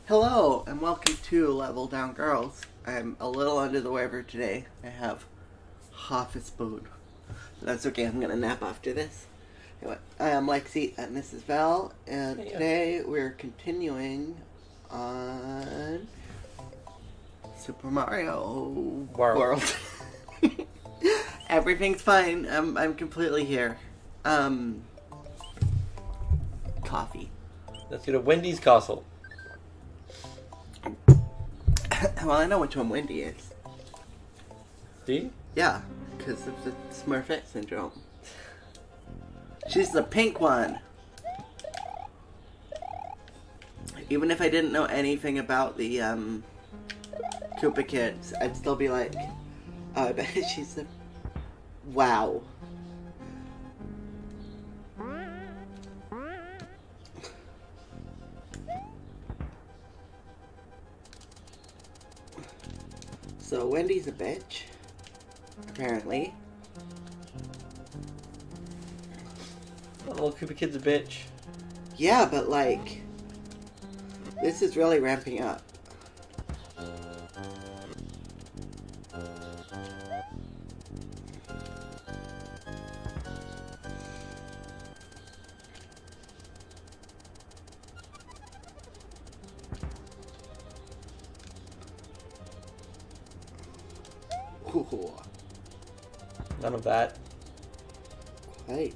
Hello, and welcome to Level Down Girls. I'm a little under the weather today. I have half a spoon. That's okay, I'm gonna nap after this. Anyway, I am Lexi, and this is Val, and today we're continuing on Super Mario World. Everything's fine. I'm completely here. Coffee. Let's go to Wendy's Castle. Well, I know which one Wendy is. Do you? Yeah, because of the Smurfette syndrome. She's the pink one. Even if I didn't know anything about the Koopa Kids, I'd still be like, oh, I bet she's the... Wow. So Wendy's a bitch, apparently. Oh, little Koopa Kid's a bitch. Yeah, but like, this is really ramping up. Ooh. None of that. Right.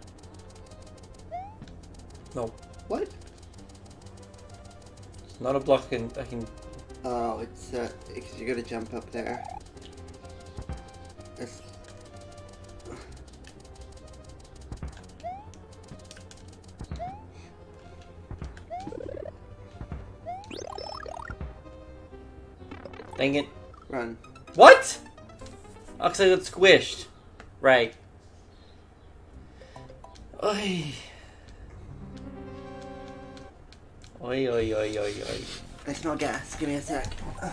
No. What? It's not a block I can... Oh, it's because you gotta jump up there. It's... Dang it. Run. What? Oh, 'cause I got squished. Right. Oi. Oi, oi, oi, oi, oi. I smell gas. Give me a sec.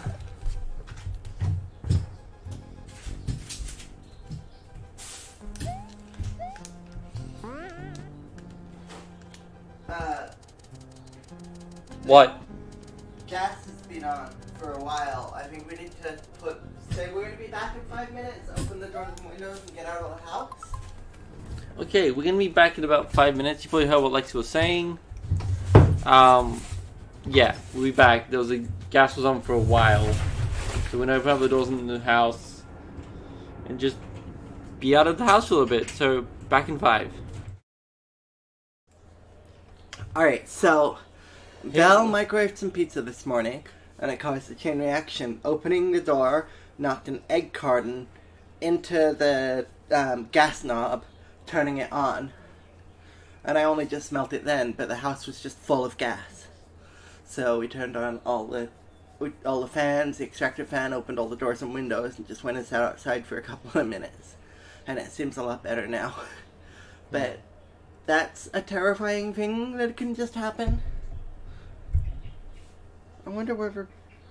What? Gas has been on for a while. I think we need to say we're gonna be back in 5 minutes, open the doors and windows and get out of the house. Okay, we're gonna be back in about 5 minutes. You probably heard what Lexi was saying. Yeah, we'll be back. Gas was on for a while. So we're gonna open up the doors in the house and just be out of the house for a little bit. So, back in 5. Alright, so Val microwaved some pizza this morning and it caused a chain reaction. Opening the door knocked an egg carton into the gas knob, turning it on. And I only just smelt it then, but the house was just full of gas. So we turned on all the fans, the extractor fan, opened all the doors and windows, and just went and sat outside for a couple of minutes. And it seems a lot better now. But that's a terrifying thing that can just happen. I wonder whether,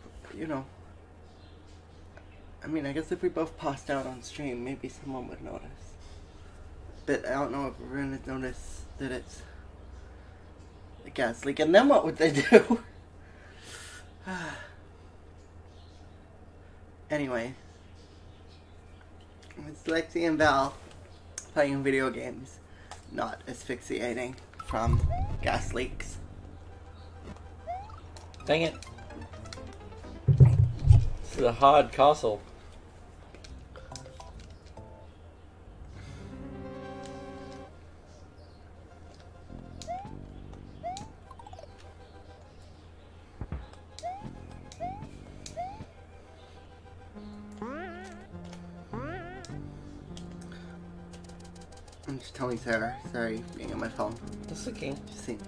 I mean, I guess if we both passed out on stream, maybe someone would notice. But I don't know if we're going to notice that it's a gas leak. And then what would they do? Anyway. It's Lexi and Val playing video games. Not asphyxiating from gas leaks. Dang it. This is a hard castle. I'm just telling Sarah. Sorry, being on my phone. That's okay. Just see.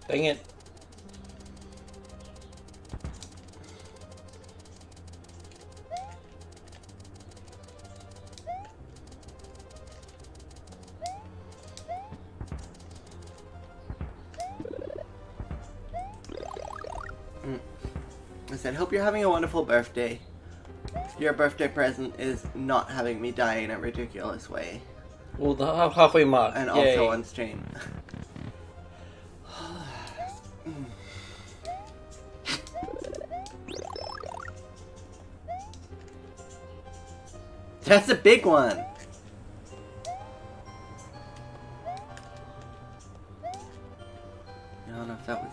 Dang it. I said, hope you're having a wonderful birthday. Your birthday present is not having me die in a ridiculous way. Well, the halfway mark. And Yay. also on stream. That's a big one! I don't know if that was...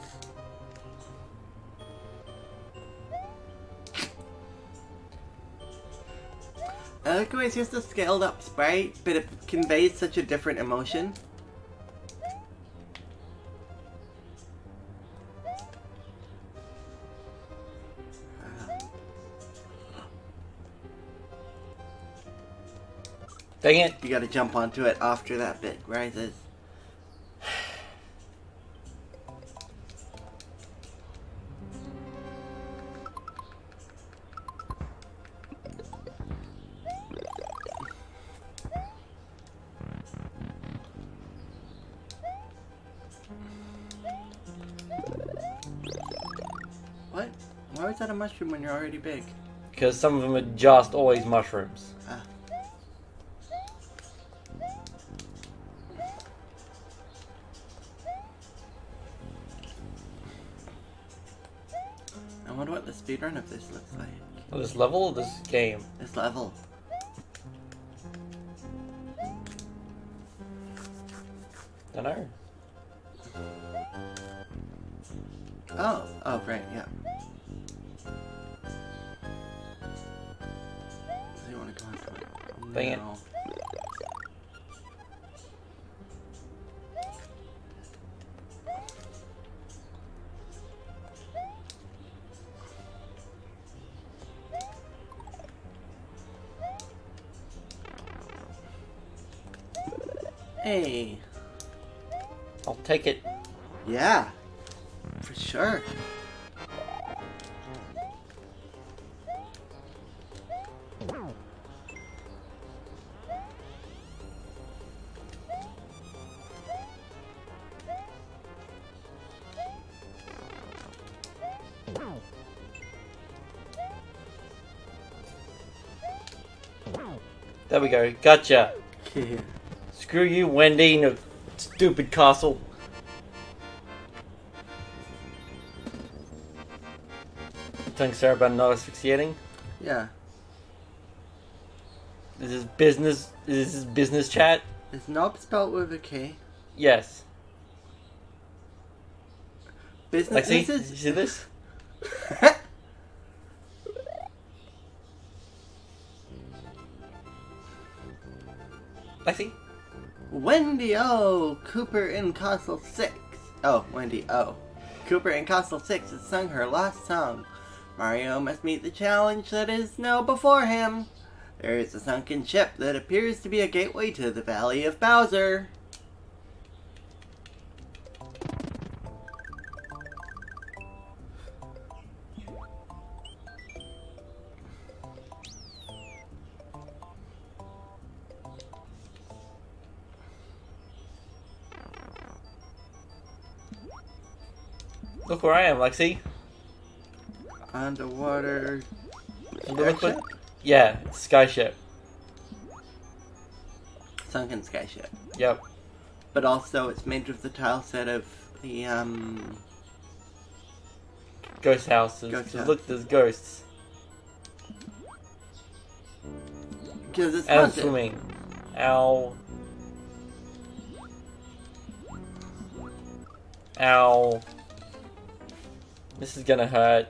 I like how it's just a scaled up sprite, but it conveys such a different emotion. Dang it. You gotta jump onto it after that bit rises. What? Why was that a mushroom when you're already big? Because some of them are just always mushrooms. Ah. I wonder what the speedrun of this looks like. Oh, this level or this game? This level. Dunno. Oh, right, yeah. So you want to go into it? Dang it. No. Hey. I'll take it. Yeah. For sure. There we go. Gotcha. Screw you, Wendy, in a stupid castle. Thanks, Sarah, about not asphyxiating. Yeah. This is business. This is business chat. Is knob spelled with a K? Yes. Business. Lexi, This you see this? Lexi? Wendy O. Cooper in Castle 6. Oh, Wendy O. Cooper in Castle 6 has sung her last song. Mario must meet the challenge that is now before him. There is a sunken ship that appears to be a gateway to the Valley of Bowser. Look where I am, Lexi. Underwater. Look ship? what, yeah, it's Skyship. Sunken Skyship. Yep. But also it's made with the tile set of the, Ghost houses. Ghost So house. look, there's ghosts. because it's And haunted. swimming. Ow. Ow. This is gonna hurt.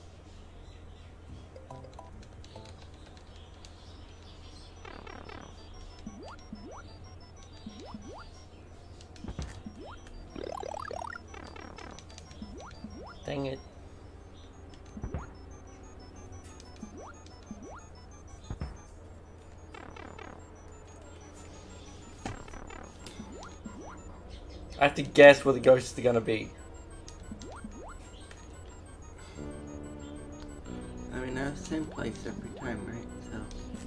Dang it. I have to guess where the ghosts are gonna be. place every time, right? So.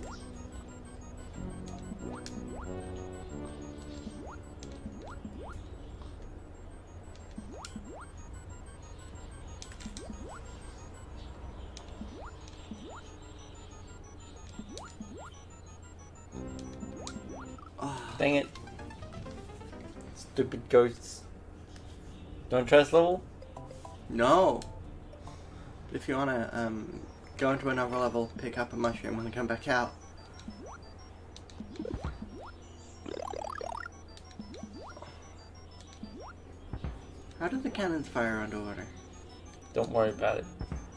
Dang it. Stupid ghosts. Don't trust level? No. If you wanna go into another level, pick up a mushroom and come back out. How do the cannons fire underwater? Don't worry about it.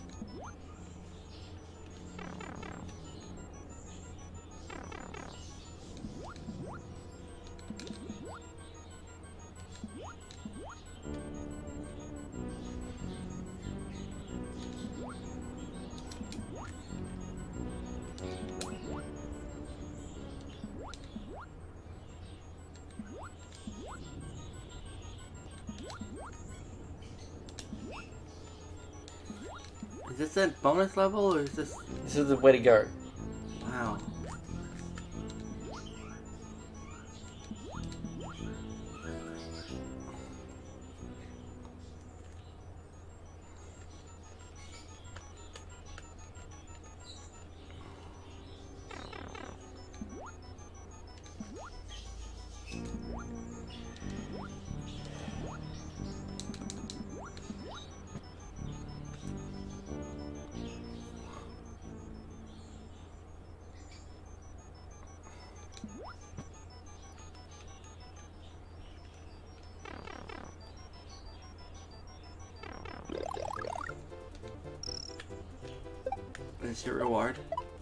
Is this a bonus level or is this... This is the way to go. Wow. Is your reward?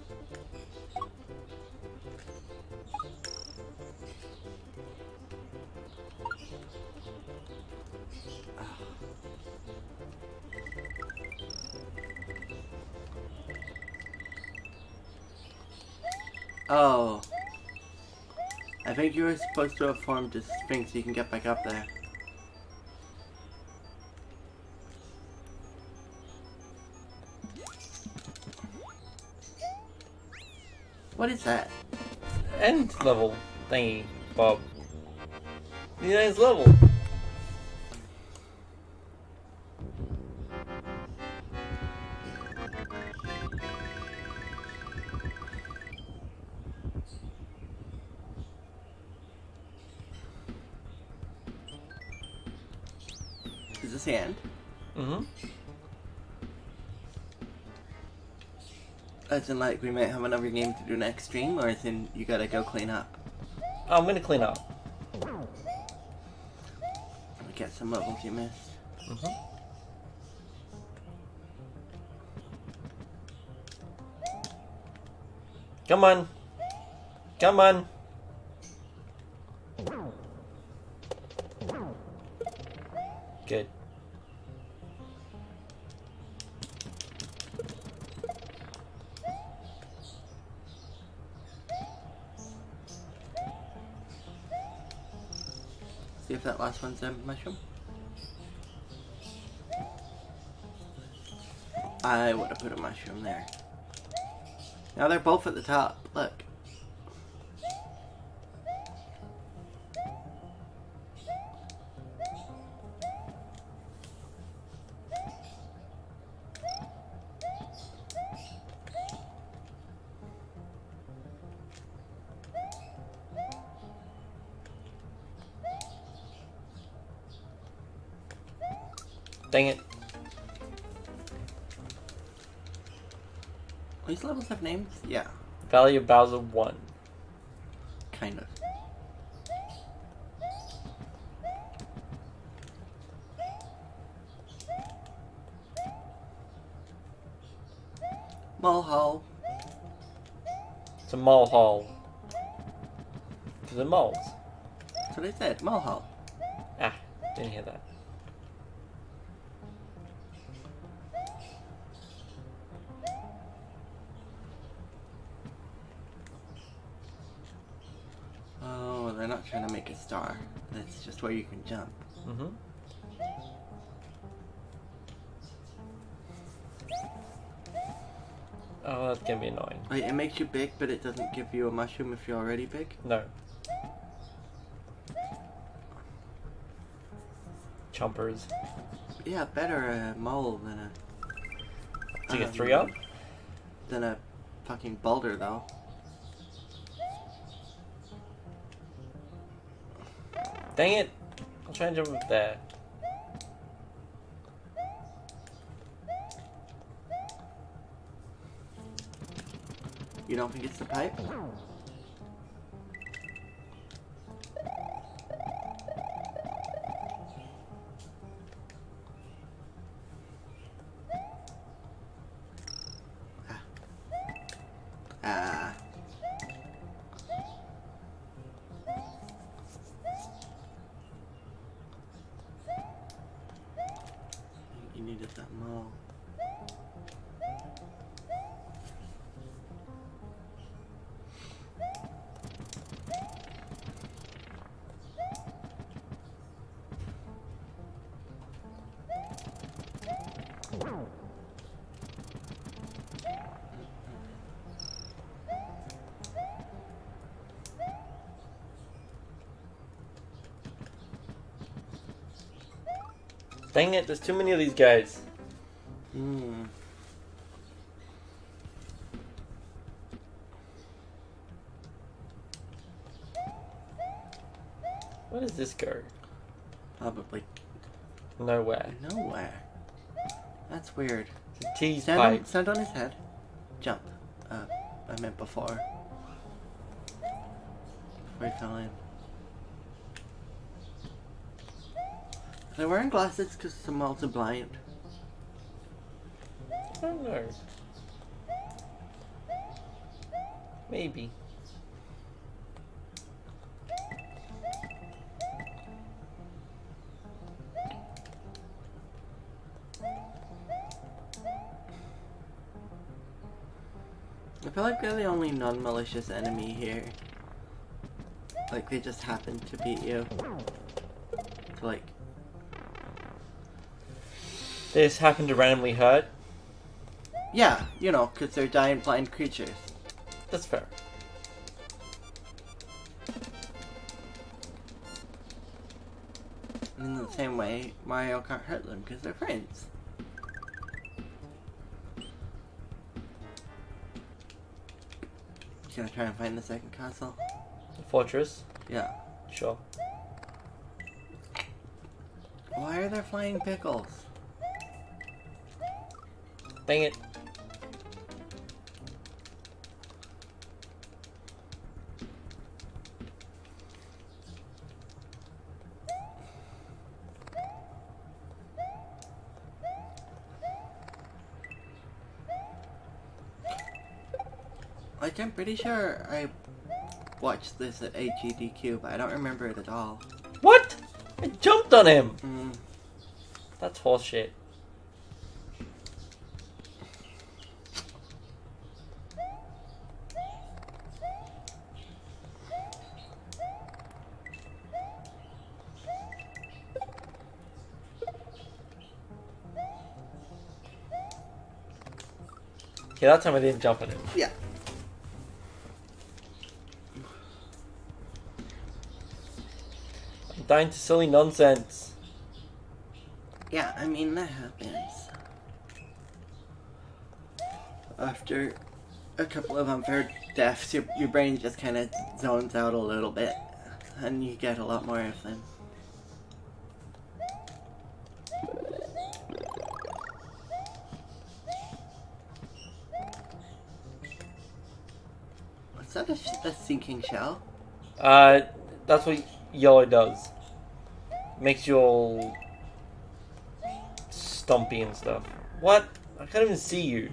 Oh. I think you were supposed to have formed a sphinx so you can get back up there. What is that? End level thingy, Bob. The end level. Is this the end? Mm-hmm. As in, like, we might have another game to do next stream, or as in, you gotta go clean up? I'm gonna clean up. Get some levels you missed. Mm-hmm. Come on. Come on. Good. See if that last one's a mushroom. I would have put a mushroom there. Now they're both at the top. Look. Dang it. These levels have names? Yeah. Valley of Bowser 1. Kind of. Mole hole. It's a mole hole. Because of moles. That's what I said. Mole hole. Ah, didn't hear that. Oh, they're not trying to make a star. That's just where you can jump. Mm-hmm. Oh, that's gonna be annoying. Like, it makes you big, but it doesn't give you a mushroom if you're already big? No. Chompers. Yeah, better a mole than a... To get 3 up? Than a fucking boulder, though. Dang it! I'll try and jump up there. You don't think it's the pipe? Ah. You needed that mole. Dang it, there's too many of these guys. Hmm. Where does this go? Probably Nowhere. nowhere. That's weird. It's a tease Stand pipe. on, stand on his head. Jump. I meant before. Before he fell in. Are they wearing glasses because some moles are blind? I don't know. Maybe. I feel like they're the only non-malicious enemy here. Like, they just happen to beat you. So, like... They just happen to randomly hurt. Yeah, you know, because they're giant blind creatures. That's fair. And in the same way, Mario can't hurt them because they're friends. Gonna try and find the second castle? The fortress? Yeah. Sure. Why are there flying pickles? Dang it. Like, I'm pretty sure I watched this at AGDQ, but I don't remember it at all. What? I jumped on him! Mm. That's horseshit. Okay, that time I didn't jump on him. Yeah. I'm dying to silly nonsense. Yeah, I mean, that happens. After a couple of unfair deaths, your brain just kind of zones out a little bit, and you get a lot more of them. Is that a sinking shell? That's what yellow does. Makes you all stumpy and stuff. What? I can't even see you.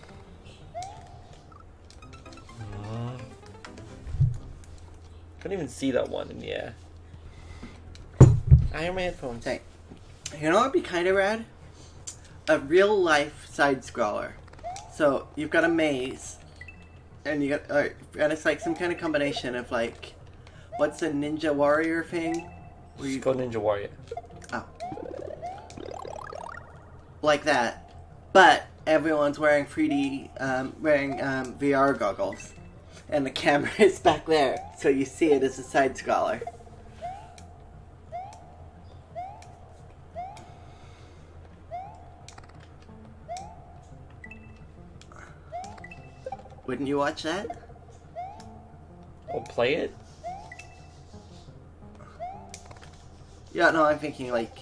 Couldn't even see that one in the air. I hear my headphones. Hey, you know what would be kind of rad? A real life side scroller. So you've got a maze, and you got, and it's like some kind of combination of like, what's a Ninja Warrior thing? Where It's called Ninja Warrior. Oh. Like that. But everyone's wearing 3D, wearing VR goggles, and the camera is back there, so you see it as a side scroller. Wouldn't you watch that? Or play it? Yeah, no, I'm thinking like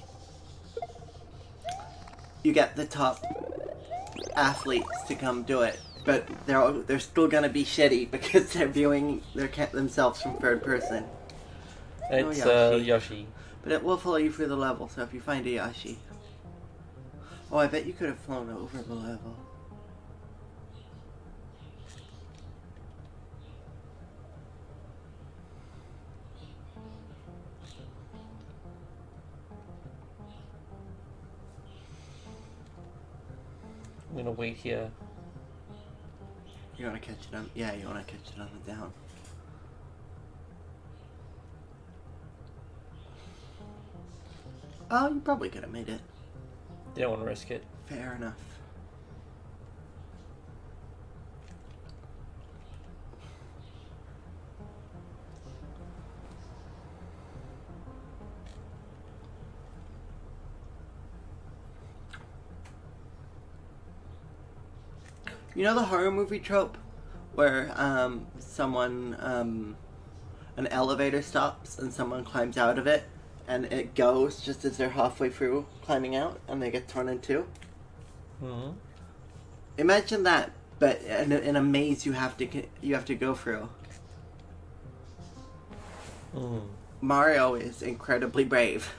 you get the top athletes to come do it, but they're still gonna be shitty because they're viewing themselves from third person. It's Yoshi. But it will follow you through the level, so if you find a Yoshi. Oh, I bet you could have flown over the level. I'm gonna wait here. You wanna catch it on? Yeah, you wanna catch it on the down. Oh, you probably could have made it. You don't want to risk it. Fair enough. You know the horror movie trope where someone an elevator stops and someone climbs out of it and it goes just as they're halfway through climbing out and they get torn in two? Mm-hmm. Imagine that, but in a maze you have to go through. Mm. Mario is incredibly brave.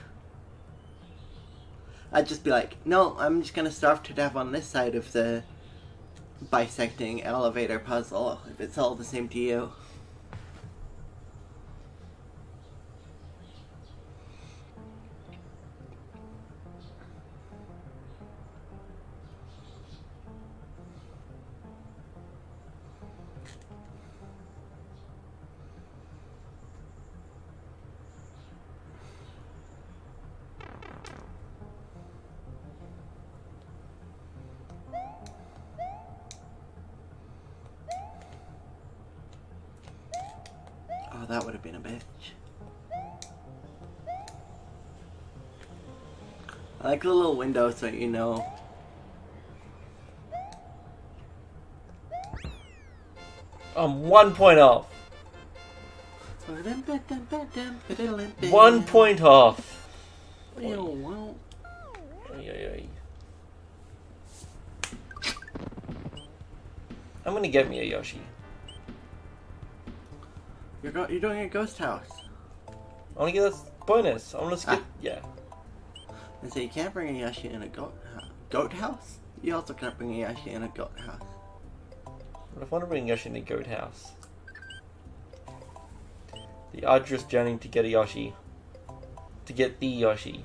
I'd just be like, no, I'm just gonna starve to death on this side of the bisecting elevator puzzle if it's all the same to you. Oh, that would have been a bitch. I like the little window so you know. I'm 1 point off. 1 point off. Well. I'm gonna get me a Yoshi. You're doing a ghost house. I wanna get this bonus. I wanna skip. Yeah. And so you can't bring a Yoshi in a goat house? You also can't bring a Yoshi in a goat house. What if I want to bring Yoshi in a goat house? The arduous journey to get a Yoshi. To get the Yoshi.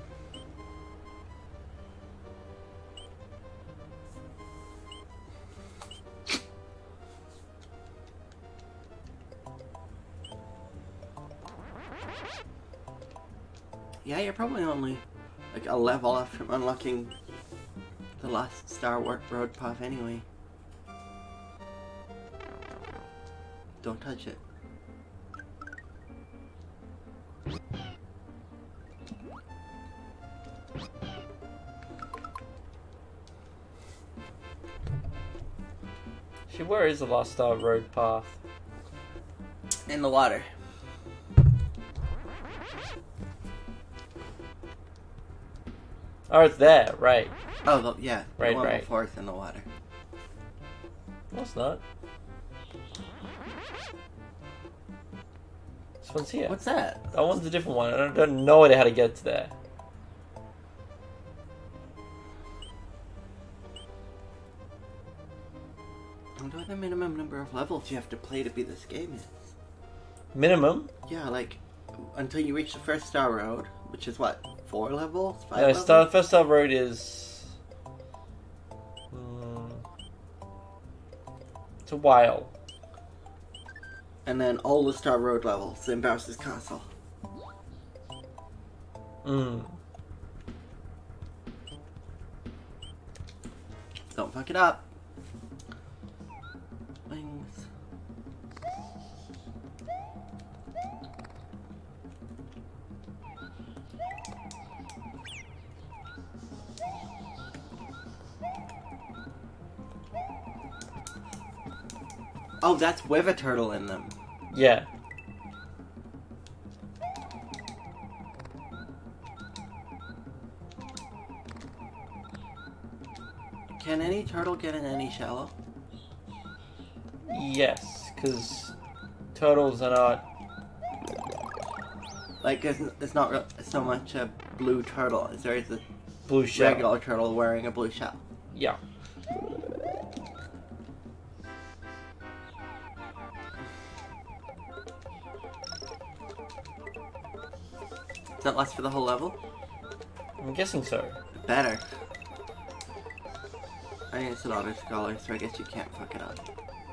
Yeah, you're probably only like a level off from unlocking the last Star Road path anyway. Don't touch it. Shit, where is the last Star Road path? In the water. Oh, it's there, right. Oh, yeah. Right, the one right. before it's in the water. No, it's not. This one's here. What's that? That one's a different one. I don't know how to get to there. I wonder what the minimum number of levels you have to play to beat this game is. Minimum? Yeah, like, until you reach the first Star Road, which is what, 4 levels? 5 No, levels? first Star Road is... it's a while. And then all the Star Road levels in Bowser's Castle. Don't fuck it up. Wings. Oh, that's with a turtle in them. Yeah. Can any turtle get in any shallow? Yes, because turtles are not... Like, it's not so much a blue turtle as there is a blue shell. regular turtle wearing a blue shell. Yeah. Does that last for the whole level? I'm guessing so. Better. I mean, it's an auto-scroller, so I guess you can't fuck it up.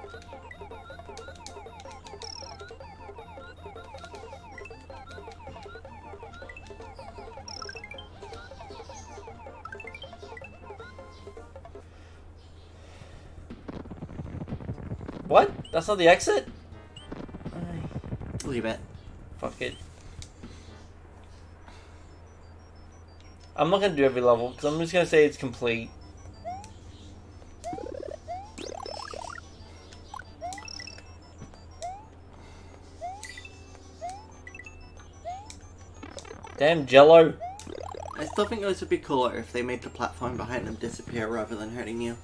What? That's not the exit? Leave it. Fuck it. I'm not gonna do every level, because I'm just gonna say it's complete. Damn Jello. I still think those would be cooler if they made the platform behind them disappear rather than hurting you.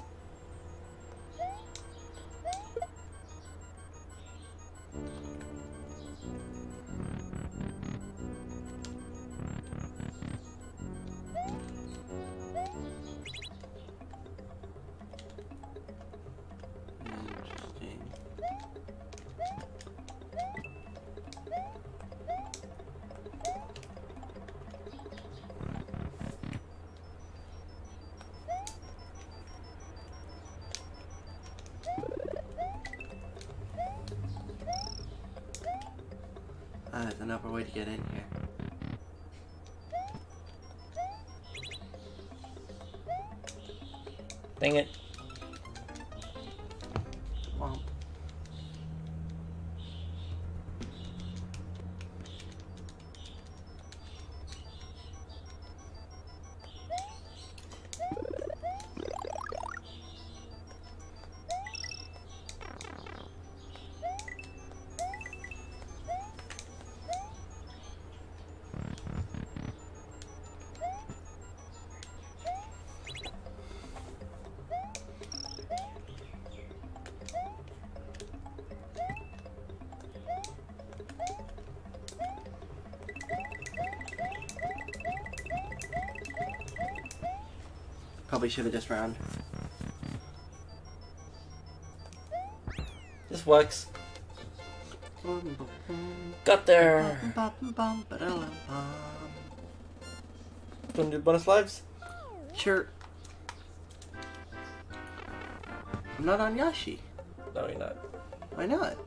Interesting. There's another way to get in here. Dang it. Womp. Probably should have just ran. This works. Got there. Gonna do bonus lives? Sure. I'm not on Yoshi. No, you're not. Why not?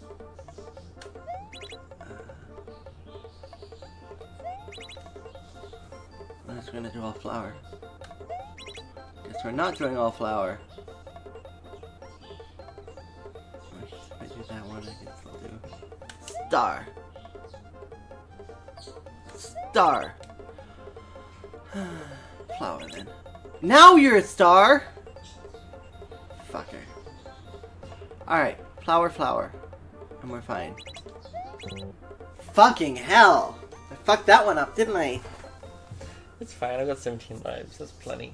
I'm just gonna do all flower. Guess we're not doing all flower. If I do that one, I can still do star. Star. Flower then. Now you're a star! Fucker. Alright, flower, flower. And we're fine. Fucking hell! I fucked that one up, didn't I? It's fine, I got 17 lives. That's plenty.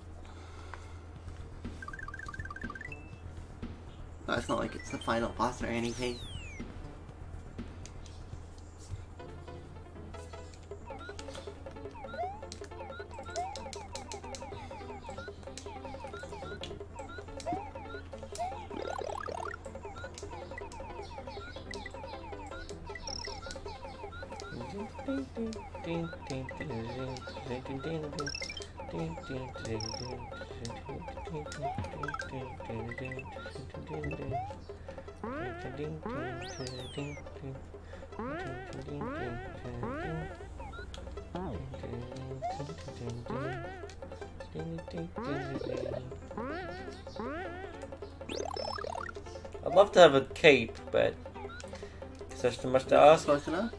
No, it's not like it's the final boss or anything. I'd love to have a cape, but there's too much to ask. Close enough?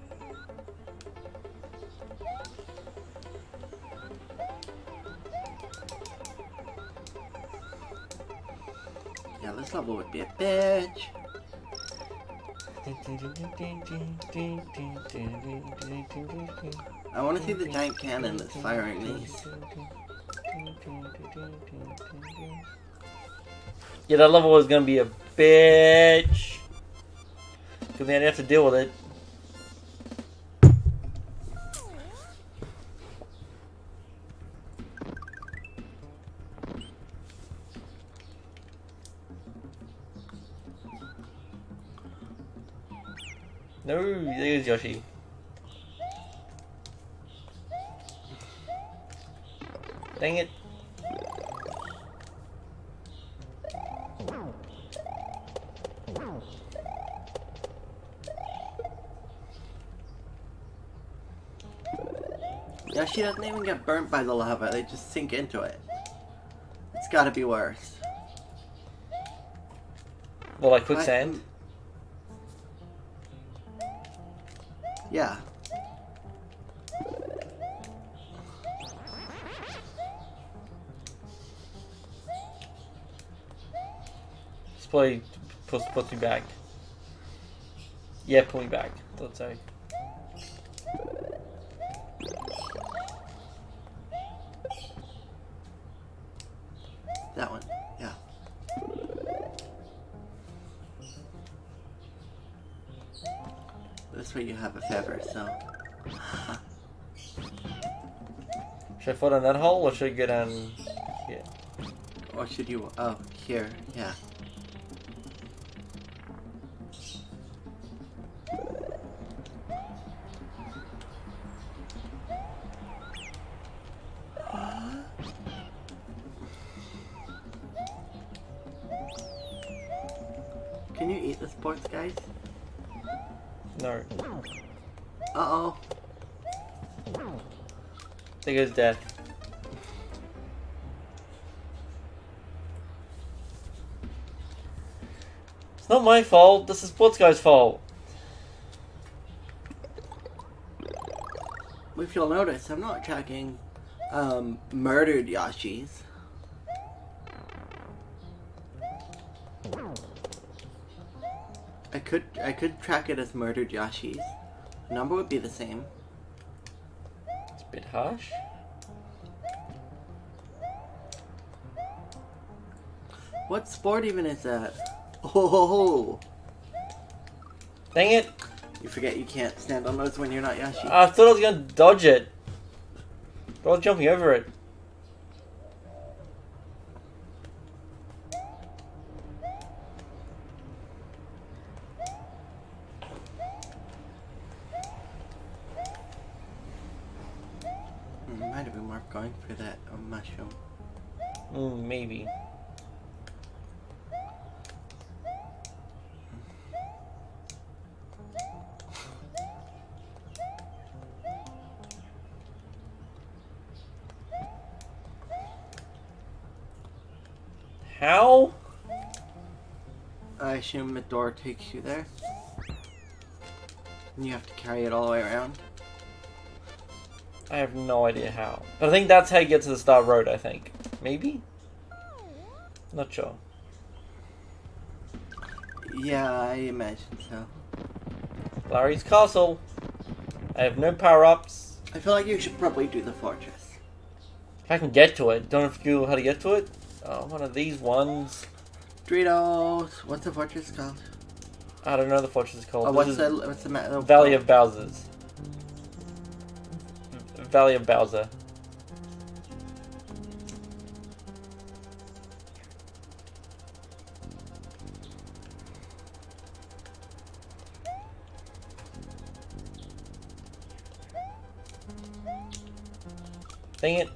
Yeah, this level would be a bitch. I want to see the giant cannon that's firing these. Yeah, that level was gonna be a bitch. Because then I'd have to deal with it. No, there's Yoshi. Dang it. Yoshi doesn't even get burnt by the lava, they just sink into it. It's gotta be worse. Well, like quicksand? Yeah. Just probably put me back. Yeah, pull me back. Let's say. That one, yeah. This way you have a feather, so. Should I fall down that hole or should I go down here? Or should you? Oh, here, yeah. Can you eat the sports, guys? No. Uh-oh. There goes death. It's not my fault, this is Sports Guy's fault. If you'll notice, I'm not tracking murdered Yoshis. I could track it as murdered Yoshis. The number would be the same. It's a bit harsh. What sport even is that? Oh! Dang it! You forget you can't stand on those when you're not Yoshi. I thought I was gonna dodge it. But I was jumping over it. Might have been worth going for that mushroom. Maybe. How? I assume the door takes you there. And you have to carry it all the way around. I have no idea how. But I think that's how you get to the Star Road, I think. Maybe? Not sure. Yeah, I imagine so. Larry's Castle. I have no power-ups. I feel like you should probably do the fortress. If I can get to it. Don't know if you know how to get to it. Oh, one of these ones. Doritos. What's the fortress called? I don't know the fortress is called. Oh, what's the Valley of Bowser's. Valley of Bowser. Dang it.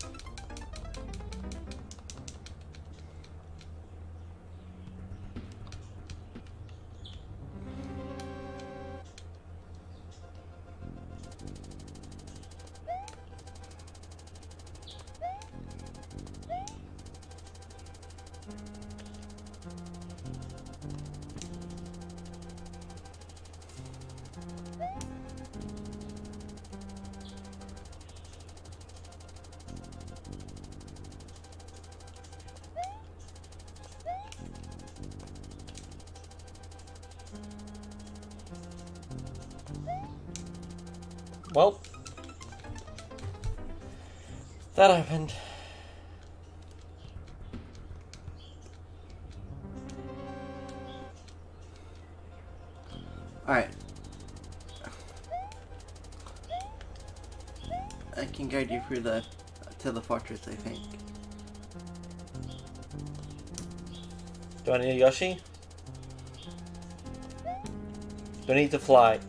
Well, that happened. Alright. I can guide you through to the fortress, I think. Do I need a Yoshi? Do I need to fly?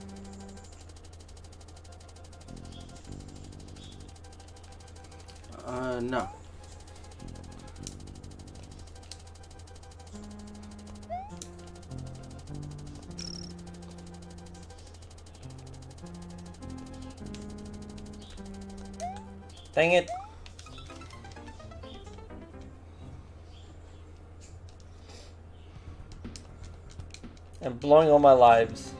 No. Dang it. I'm blowing all my lives.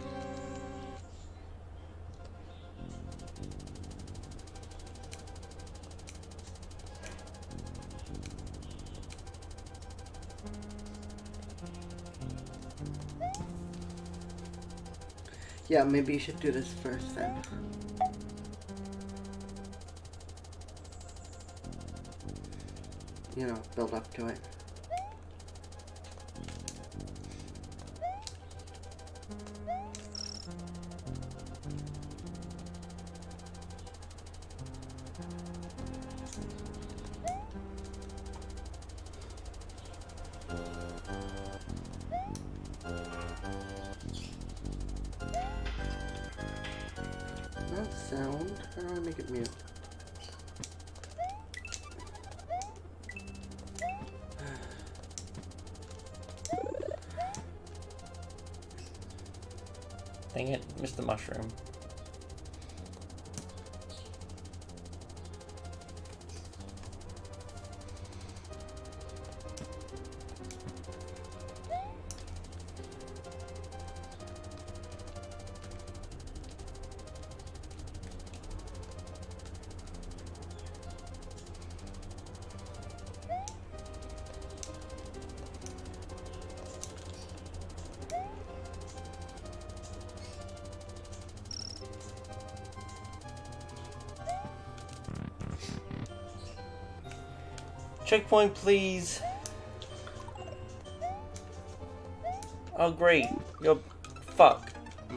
Yeah, maybe you should do this first then. You know, build up to it. That sound, how do I make it mute? Dang it, missed the mushroom. Checkpoint, please. Oh, great. Yo, fuck.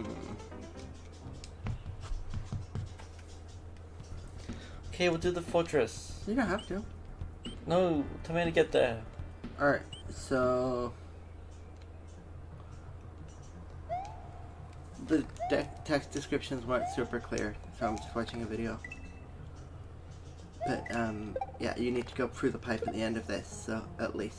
Okay, we'll do the fortress. You don't have to. No, tell me to get there. Alright, so... The text descriptions weren't super clear, so I'm just watching a video. But, yeah, you need to go through the pipe at the end of this, so, at least.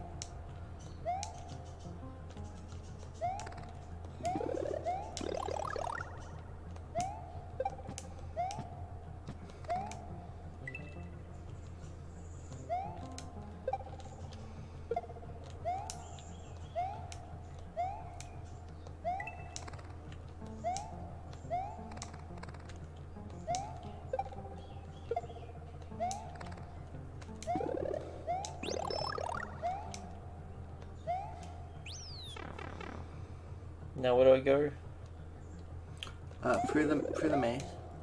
Now where do I go? Through the maze.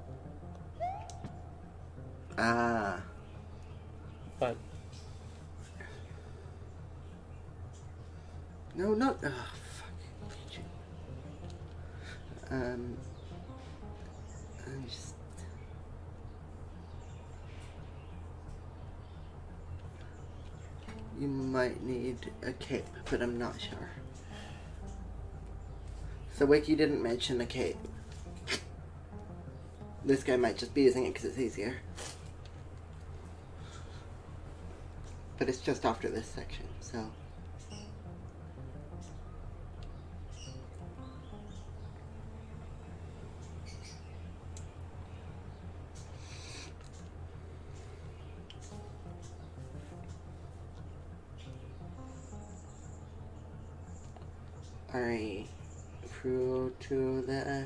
Ah. What? No, not. Oh, fuck. I'm just. You might need a cape, but I'm not sure. So Wiki didn't mention a cape. This guy might just be using it because it's easier. But it's just after this section, so... Alright, through to the...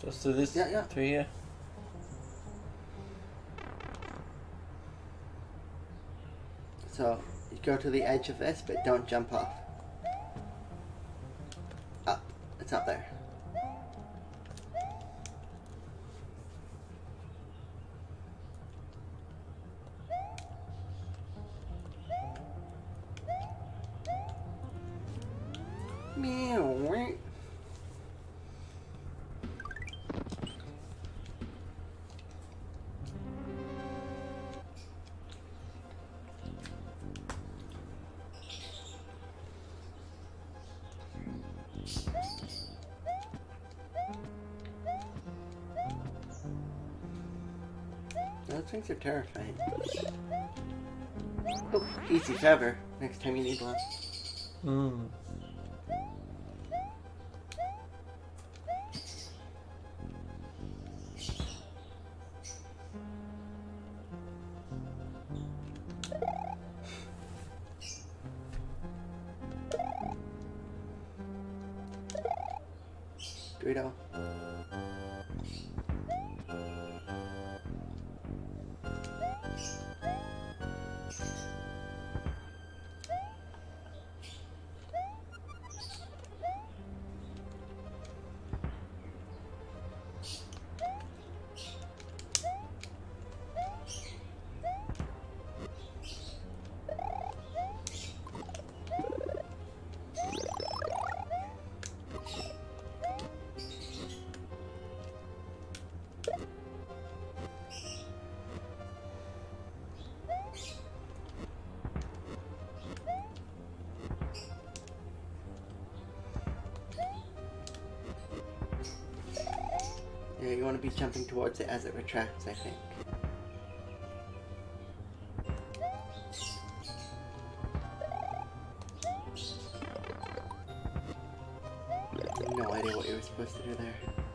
Just do this Yeah. through here. So you go to the edge of this, but don't jump off. Up. It's up there. Meow. Those things are terrifying. Oh, easy feather. Next time you need one. Hmm. Dorito. Yeah, you want to be jumping towards it as it retracts, I think. No idea what you were supposed to do there.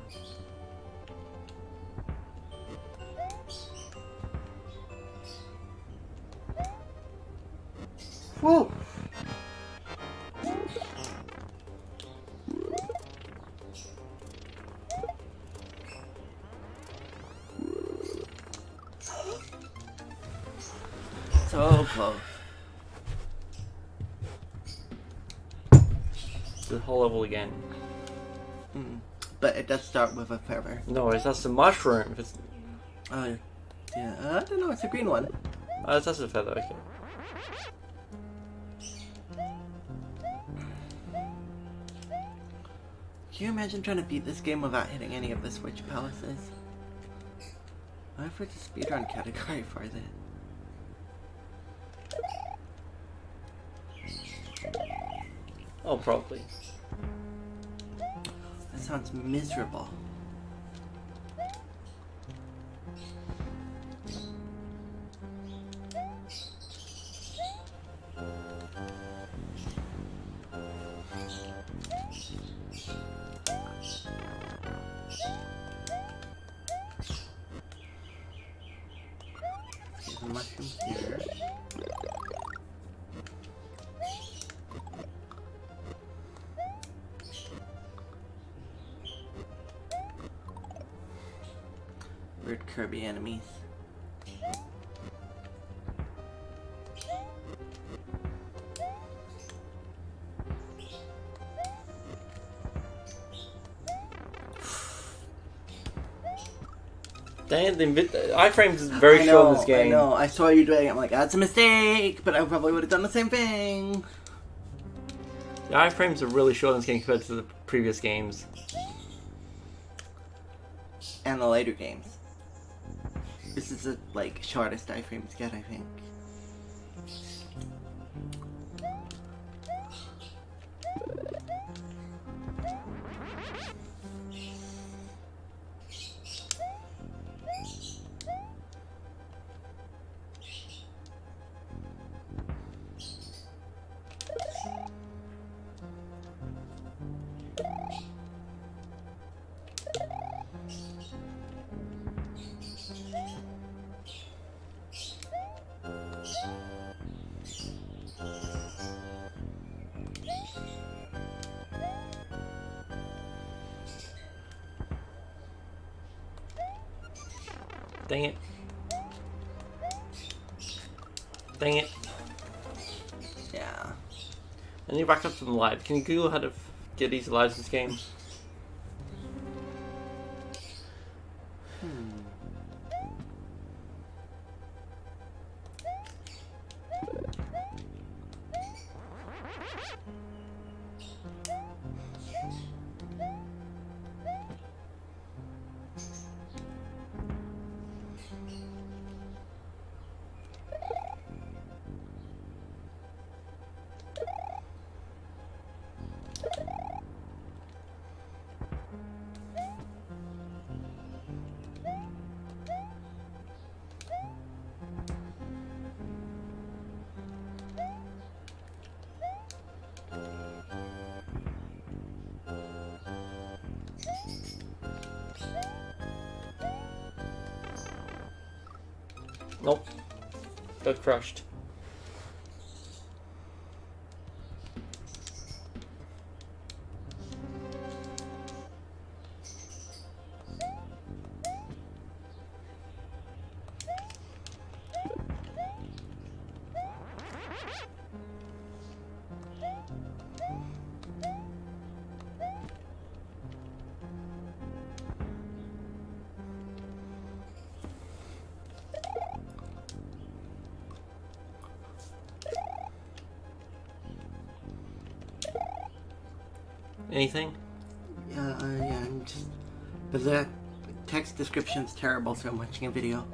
Whoa! So close. The whole level again. But it does start with a feather. No, that's the mushroom. It's, Oh, yeah. I don't know. It's a green one. that's a feather. Okay. Can you imagine trying to beat this game without hitting any of the Switch palaces? I have the speedrun category for this. Oh, probably. That sounds miserable. There's a mushroom here. Weird Kirby enemies. Dang it, the iframes is very short in this game. I know, I saw you doing it, I'm like, that's a mistake, but I probably would have done the same thing. The iframes are really short in this game compared to the previous games. And the later games. This is the, like, shortest iframes get, I think. Dang it. Dang it. Yeah. I need to rack up some lives. Can you Google how to get these lives in this game? Nope. Got crushed. Anything? Yeah, I'm just... But the text description's terrible, so I'm watching a video.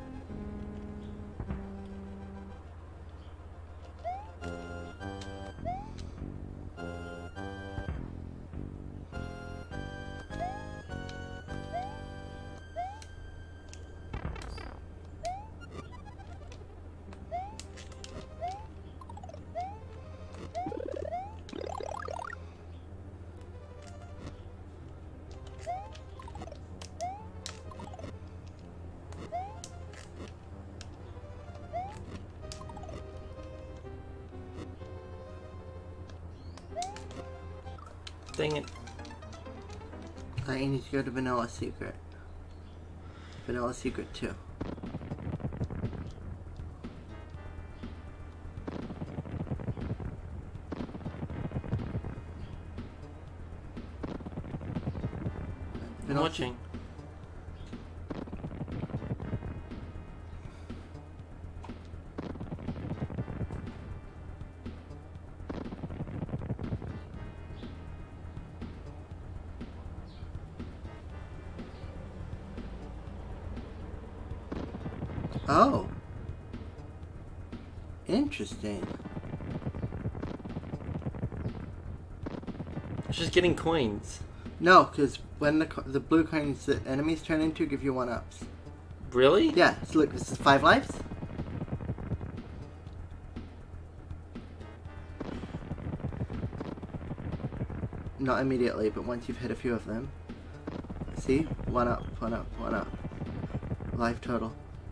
Dang it. I need to go to Vanilla Secret. Vanilla Secret 2. I'm watching. Oh. Interesting. It's just getting coins. No, because when the blue coins that enemies turn into give you 1-ups. Really? Yeah, so look, this is 5 lives. Not immediately, but once you've hit a few of them. See? 1-up, 1-up, 1-up. Life total.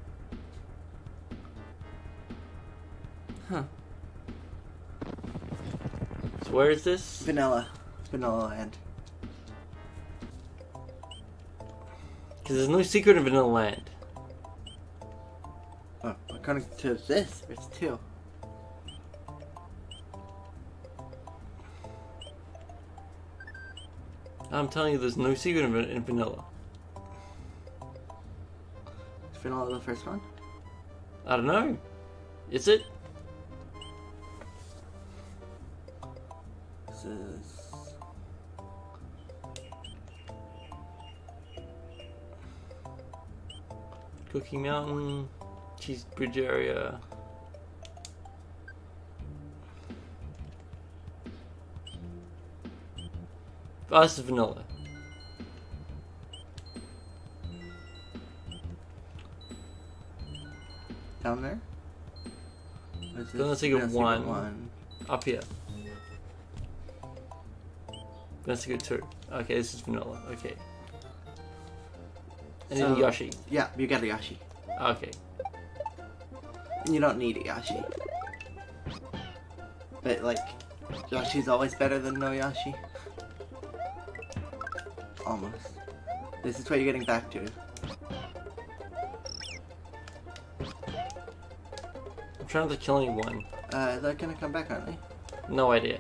Huh. So where is this? Vanilla. Vanilla Land. Because there's no secret in Vanilla Land. Oh, according to this, there's 2. I'm telling you, there's no secret in Vanilla. Is Vanilla the first one? I don't know. Is it? This is... Cookie Mountain, Cheese Bridge area. Oh, this is Vanilla. Down there? Is Vanilla Secret 1. Up here. Vanilla Secret 2. Okay, this is Vanilla. Okay. And then Yoshi. Yeah, you got a Yoshi. Okay. And you don't need a Yoshi. But, like, Yoshi's always better than no Yoshi. Almost. This is what you're getting back to. trying not to kill anyone. They're gonna come back, aren't they? No idea.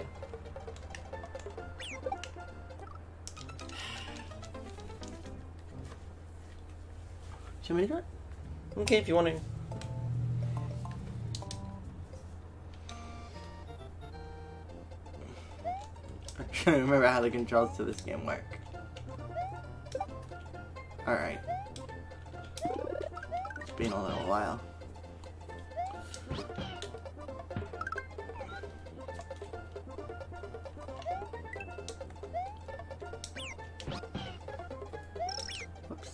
Should we do it? Okay, if you want to. I'm trying to remember how the controls to this game work. Alright. It's been a little while. Whoops.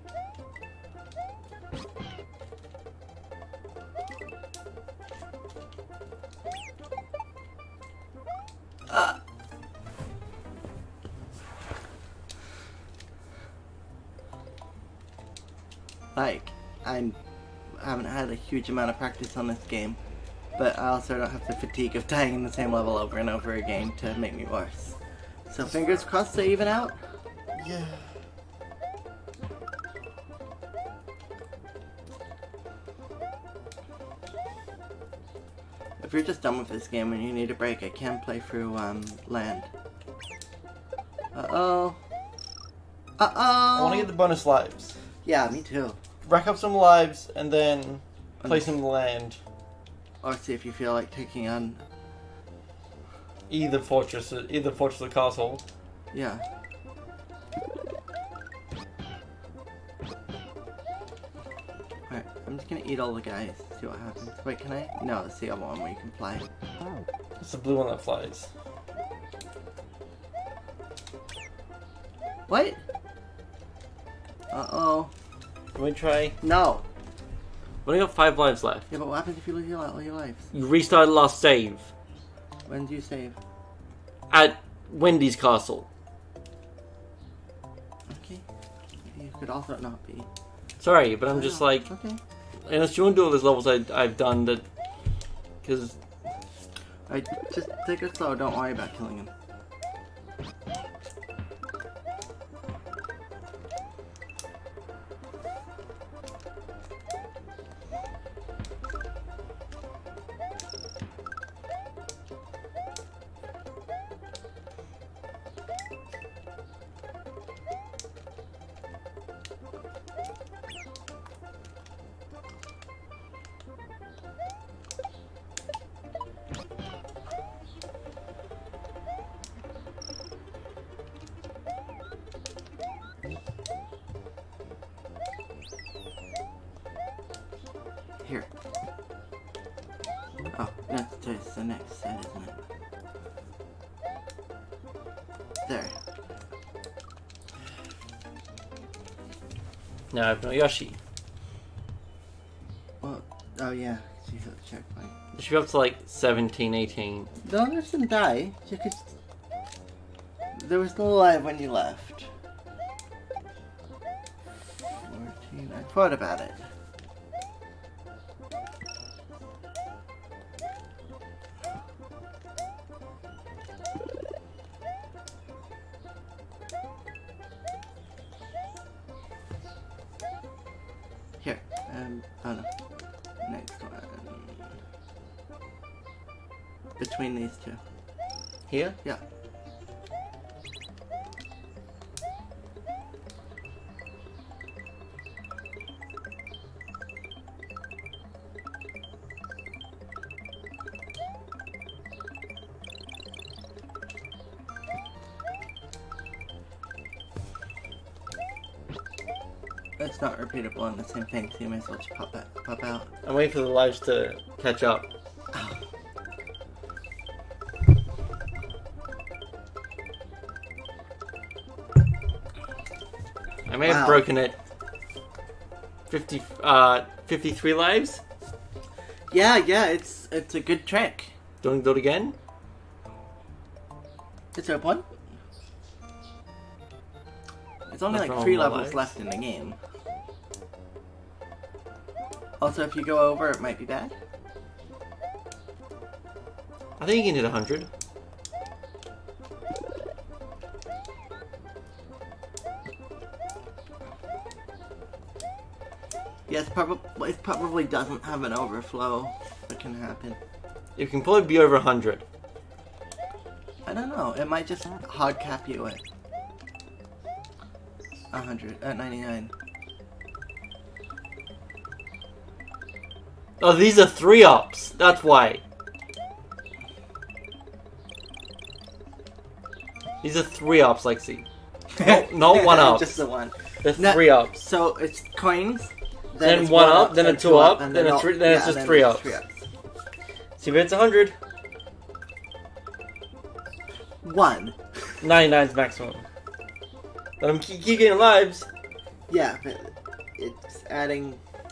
Like, I haven't had a huge amount of practice on this game, but I also don't have the fatigue of dying in the same level over and over again to make me worse. So fingers crossed they even out. Yeah. If you're just done with this game and you need a break, I can play through land. Uh-oh. Uh-oh! I want to get the bonus lives. Yeah, me too. Rack up some lives and then play some land. Or see if you feel like taking on... Either fortress or castle. Yeah. Alright, I'm just gonna eat all the guys, see what happens. Wait, can I? No, it's the other one where you can fly. It's the blue one that flies. What? Uh-oh. Let me try. No! We only got 5 lives left. Yeah, but what happens if you lose all your lives? You restarted last save When do you save? at Wendy's castle. Okay. You could also not be. Sorry, but I'm just like, Okay. unless you want to do all those levels I've done that, because Alright, just take it slow, don't worry about killing him. Here. Oh, no, it's the next side, isn't it? There. now I have no Yoshi. Well, oh yeah, she's at the checkpoint. It should be up to like 17, 18. Don't let them die. You could... There was no live when you left. 14. I thought about it. Here. Oh no. Next one. Between these two. Here? Yeah. It's not repeatable in the same thing, so you may as well just pop out. I'm waiting for the lives to catch up. Oh. I may have broken it. 53 lives? Yeah, it's a good trick. Don't do it again? It's open. It's only Nothing like wrong 3 with my levels lives. left in the game. Also, if you go over, it might be bad. I think you can hit 100. Yeah, it probably doesn't have an overflow that can happen. It can probably be over 100. I don't know. It might just hard cap you at 99. Oh, these are 3-ups. That's why. These are 3-ups, Lexi. Not 1-ups. Just the one. They're 3-ups. So it's coins. Then it's 1 up, then a 2 up, and then a 3. Then it's just 3 ups. See if it's 100. 1. 99's maximum. Let them keep getting lives. Yeah, but it's adding.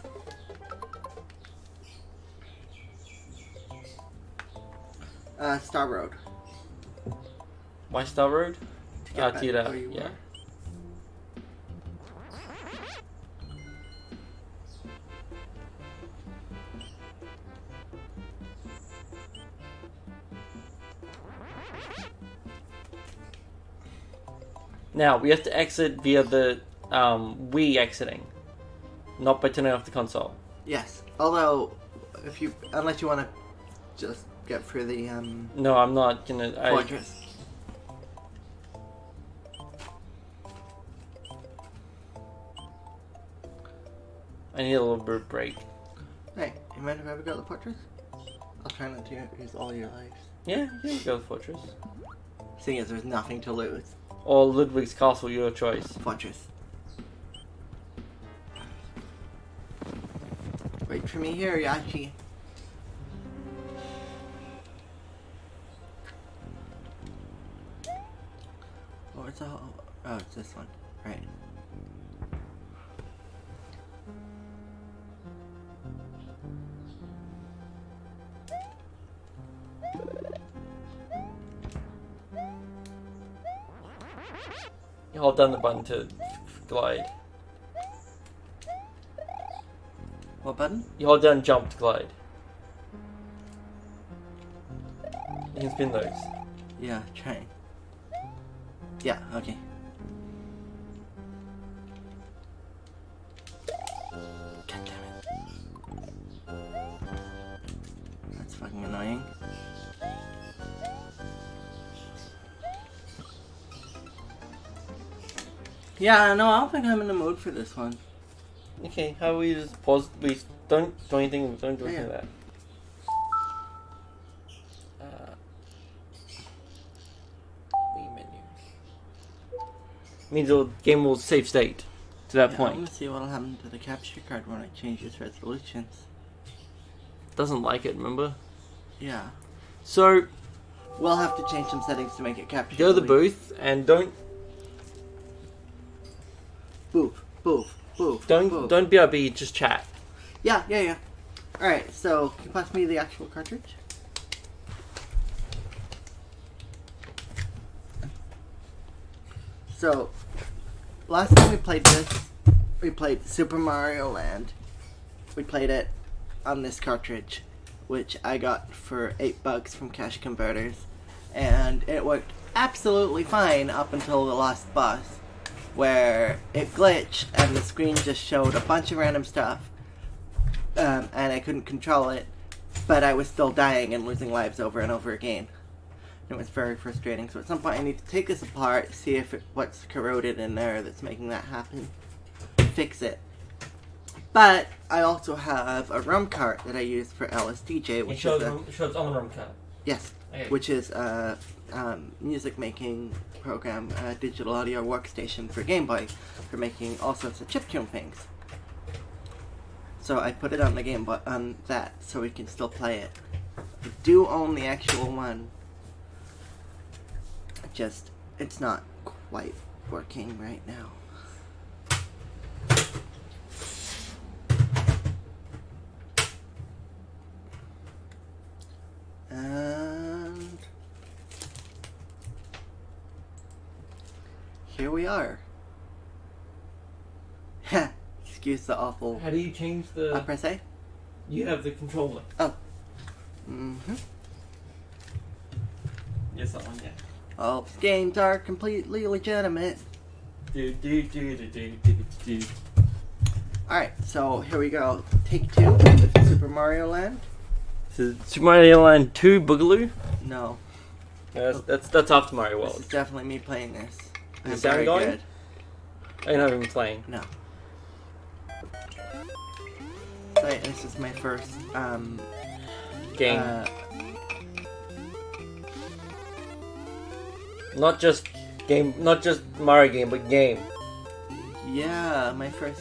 Star Road. Why Star Road? Yeah, Tira, where you yeah. were. Now, we have to exit via the Wii exiting. Not by turning off the console. Yes. Although, unless you want to just get through the No, I'm not gonna... fortress. I need a little bit of break. Hey, you mind if I ever go to the fortress? I'll try not to use all your lives. Yeah, you can go to Fortress. Seeing as there's nothing to lose. Or Ludwig's Castle, your choice. Fortress. Wait for me here, Yachi. Oh, it's all. Oh, it's this one. Right. You hold down the button to glide. What button? You hold down jump to glide. You can spin those. Yeah, trying. Yeah, okay. God damn it. That's fucking annoying. Yeah, no, I don't think I'm in the mood for this one. Okay, how about we just pause? We don't do anything. Don't do anything Yeah. like that. Wii menu means the game will save state to that Yeah, I point. want to see what'll happen to the capture card when I change its resolutions. Doesn't like it. Remember? Yeah. So We'll have to change some settings to make it capture. go to the delete. booth and don't Boof, boof, boof. boof. don't BRB. Just chat. Yeah. Alright, so can you pass me the actual cartridge? So, last time we played this, we played Super Mario Land. We played it on this cartridge, which I got for $8 from Cash Converters. And it worked absolutely fine up until the last boss, where it glitched and the screen just showed a bunch of random stuff. And I couldn't control it, but I was still dying and losing lives over and over again. It was very frustrating, so at some point I need to take this apart, see if what's corroded in there that's making that happen, fix it. But I also have a ROM cart that I use for LSDJ, which is shows on the ROM card. yes, Okay. which is a music making program, a digital audio workstation for Game Boy, for making all sorts of chiptune things. So I put it on the Game Boy, on that, so we can still play it. I do own the actual one. Just, it's not quite working right now. And here we are. Excuse the awful. How do you change the? Press A. You have the controller. Mm-hmm. Yes, that one. Yeah. All games are completely legitimate. Do. Alright, so here we go. Take 2 with Super Mario Land. This is Super Mario Land 2 Boogaloo? No. That's after Mario World. This is definitely me playing this. Is the sound going? Good. You're not even playing. No. So yeah, this is my first Game. Not just game, not just Mario game, but game. Yeah, my first.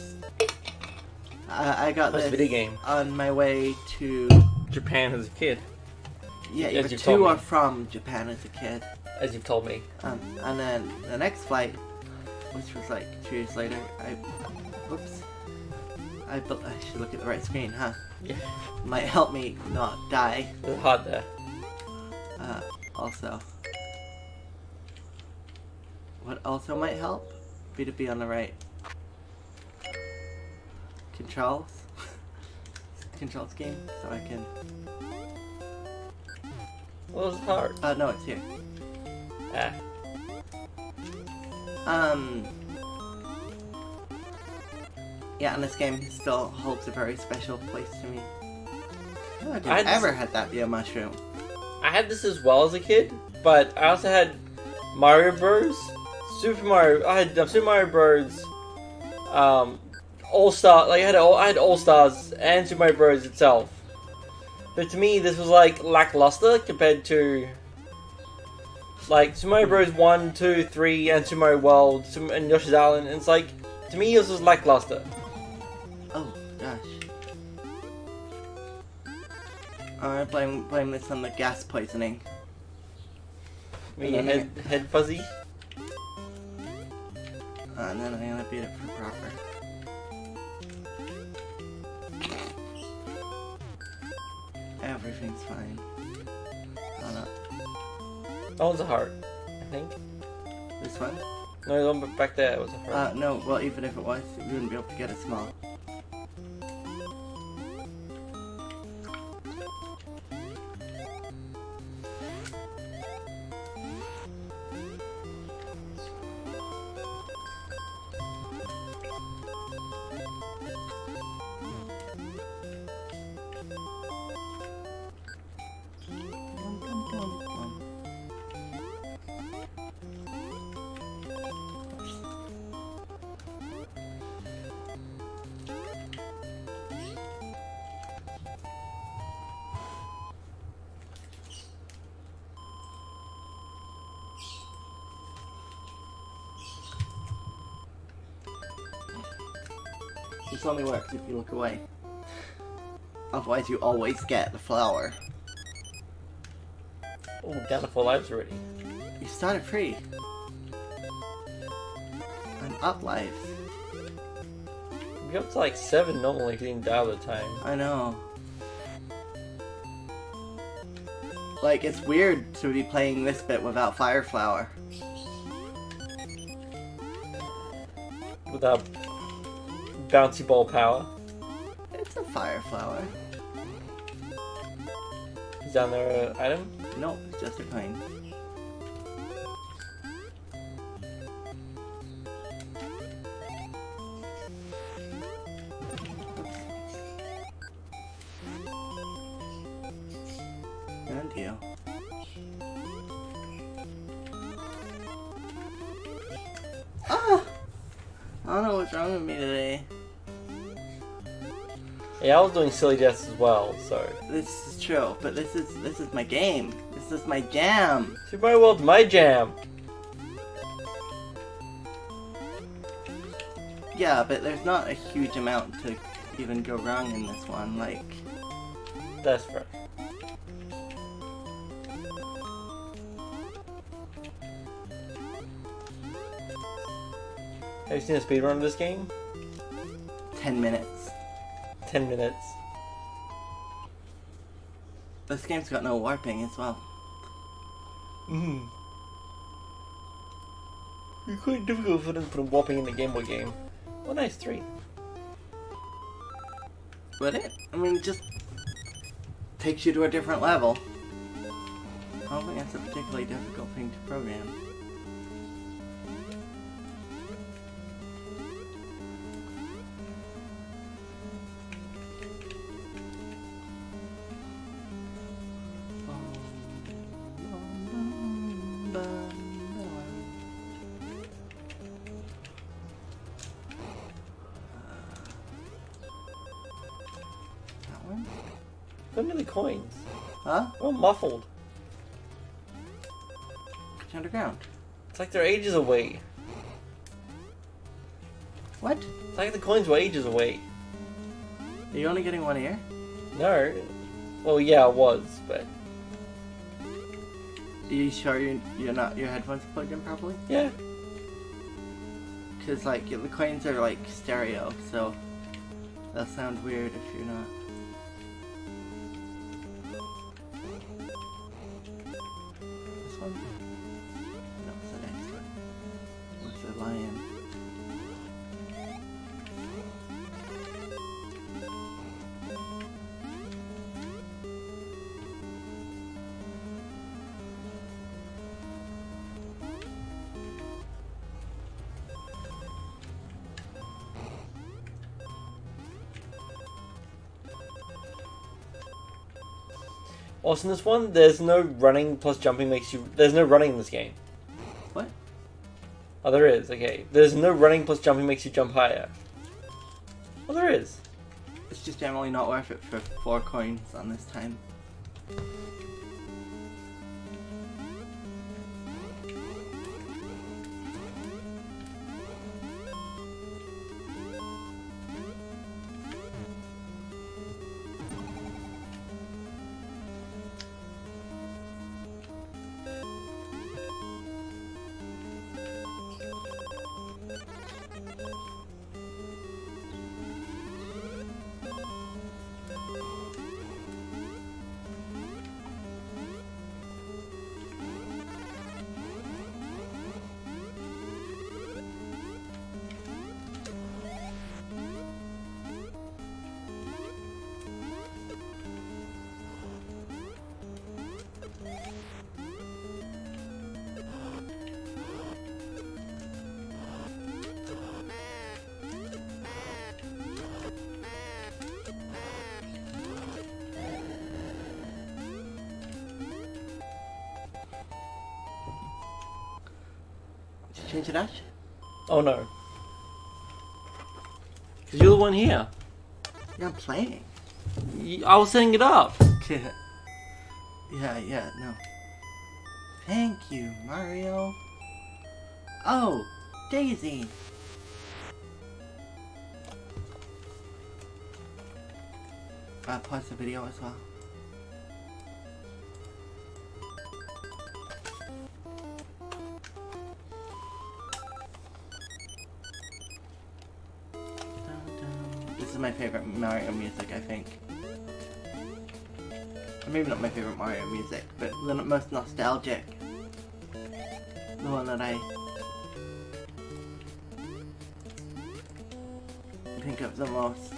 I got First this video game. on my way to Japan as a kid, Yeah, As but you've told 2 me. are from Japan as a kid. as you've told me. And then the next flight, which was like 2 years later, whoops. I should look at the right screen, huh? Yeah. Might help me not die. It's hard there. Also. What also might help? Be to be on the right. Controls. Control scheme, so I can... Well, it's hard. no, it's here. Ah. Yeah, and this game still holds a very special place to me. I I didn't had ever had that be a mushroom. I had this as well as a kid, but I also had Mario Bros. Super Mario. I had Super Mario Bros. All Star. Like I had All Stars and Super Mario Bros. Itself. But to me, this was like lackluster compared to like Super Mario Bros. 1, 2, 3, and Super Mario World and Yoshi's Island. And it's like to me, this was lackluster. Oh gosh. I blame this on the gas poisoning. Me head fuzzy. And then I'm gonna beat it for proper. Everything's fine. Oh no. That one's a heart, I think. This one? No, the one back there was a heart. No, well even if it was, we wouldn't be able to get it small. This only works if you look away. Otherwise you always get the flower. Oh, down to 4 lives already. You started free. I'm up lives. You're up to like 7 normally if you didn't die all the time. I know. Like, it's weird to be playing this bit without Fire Flower. Without bouncy ball power. It's a Fire Flower. Is down there an item? Nope, it's just a coin. And you. Ah! I don't know what's wrong with me today. Yeah, I was doing silly deaths as well, so. This is true, but this is my game. This is my jam. Super Mario World's my jam! Yeah, but there's not a huge amount to even go wrong in this one, like... That's fair. Have you seen a speedrun of this game? 10 minutes. 10 minutes. This game's got no warping as well. Mm. It's quite difficult for them to put warping in the Game Boy game. Oh, nice 3. Would it? I mean, just takes you to a different level. I don't think that's a particularly difficult thing to program. Look at the coins. Huh? They're all muffled. It's underground. It's like they're ages away. What? It's like the coins were ages away. Are you only getting one ear? No. Well, yeah, I was, but... Are you sure you're not, your headphones plugged in properly? Yeah. Because, like, the coins are, like, stereo, so they'll sound weird if you're not. This one? No, it's the next one. With the lion. Also, in this one, there's no running plus jumping makes you... There's no running in this game. What? Oh, there is. Okay. There's no running plus jumping makes you jump higher. Oh, there is. It's just generally not worth it for 4 coins on this time. Did you change it, Ash? Oh, no. Because you're the one here. Yeah, I'm playing. I was setting it up. Yeah, no. Thank you, Mario. Oh, Daisy. Pause the video as well. This is my favorite Mario music, I think. Or maybe not my favorite Mario music, but the most nostalgic. The one that I think of the most.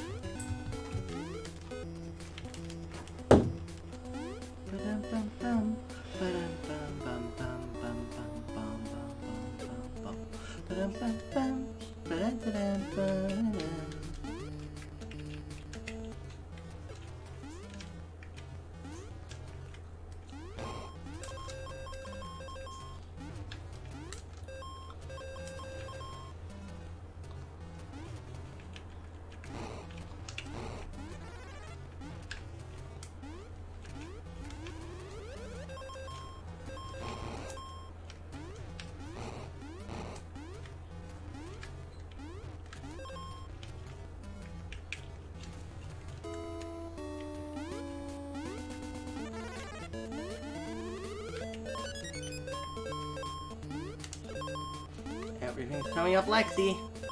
Everything's coming up, Lexi.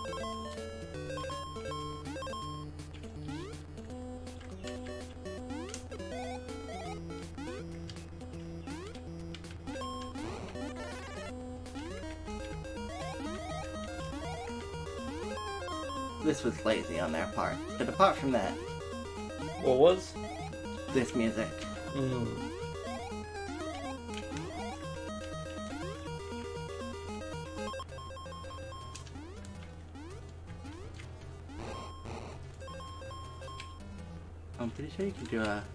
This was lazy on their part, but apart from that, What was? this music. I'm pretty sure you can do a...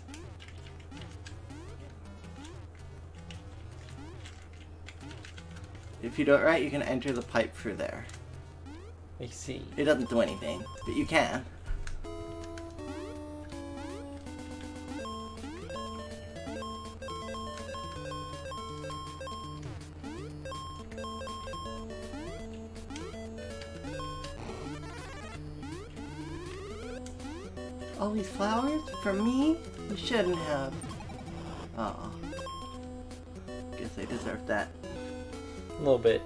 If you do it right, you can enter the pipe through there. I see. It doesn't do anything, but you can. All these flowers? For me? You shouldn't have. Oh. Guess I deserve that. A little bit.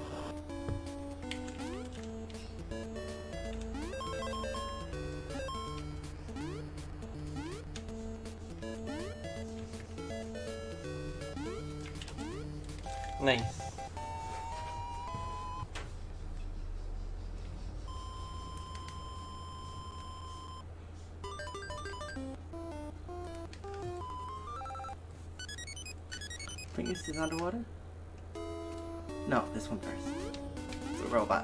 Nice. Fingers is underwater? No, this one first. The robot.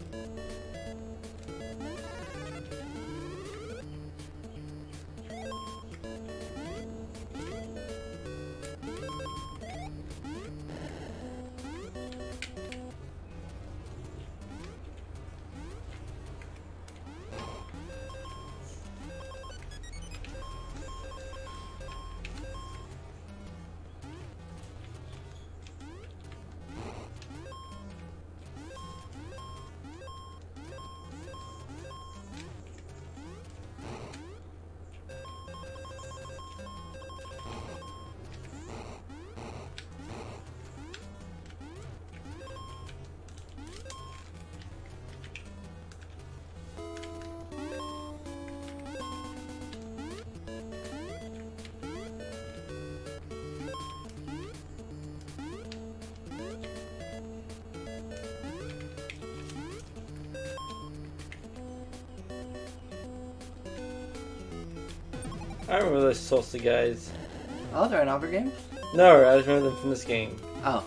I remember those saucy guys. Oh, they're in other games? No, I just remember them from this game. Oh.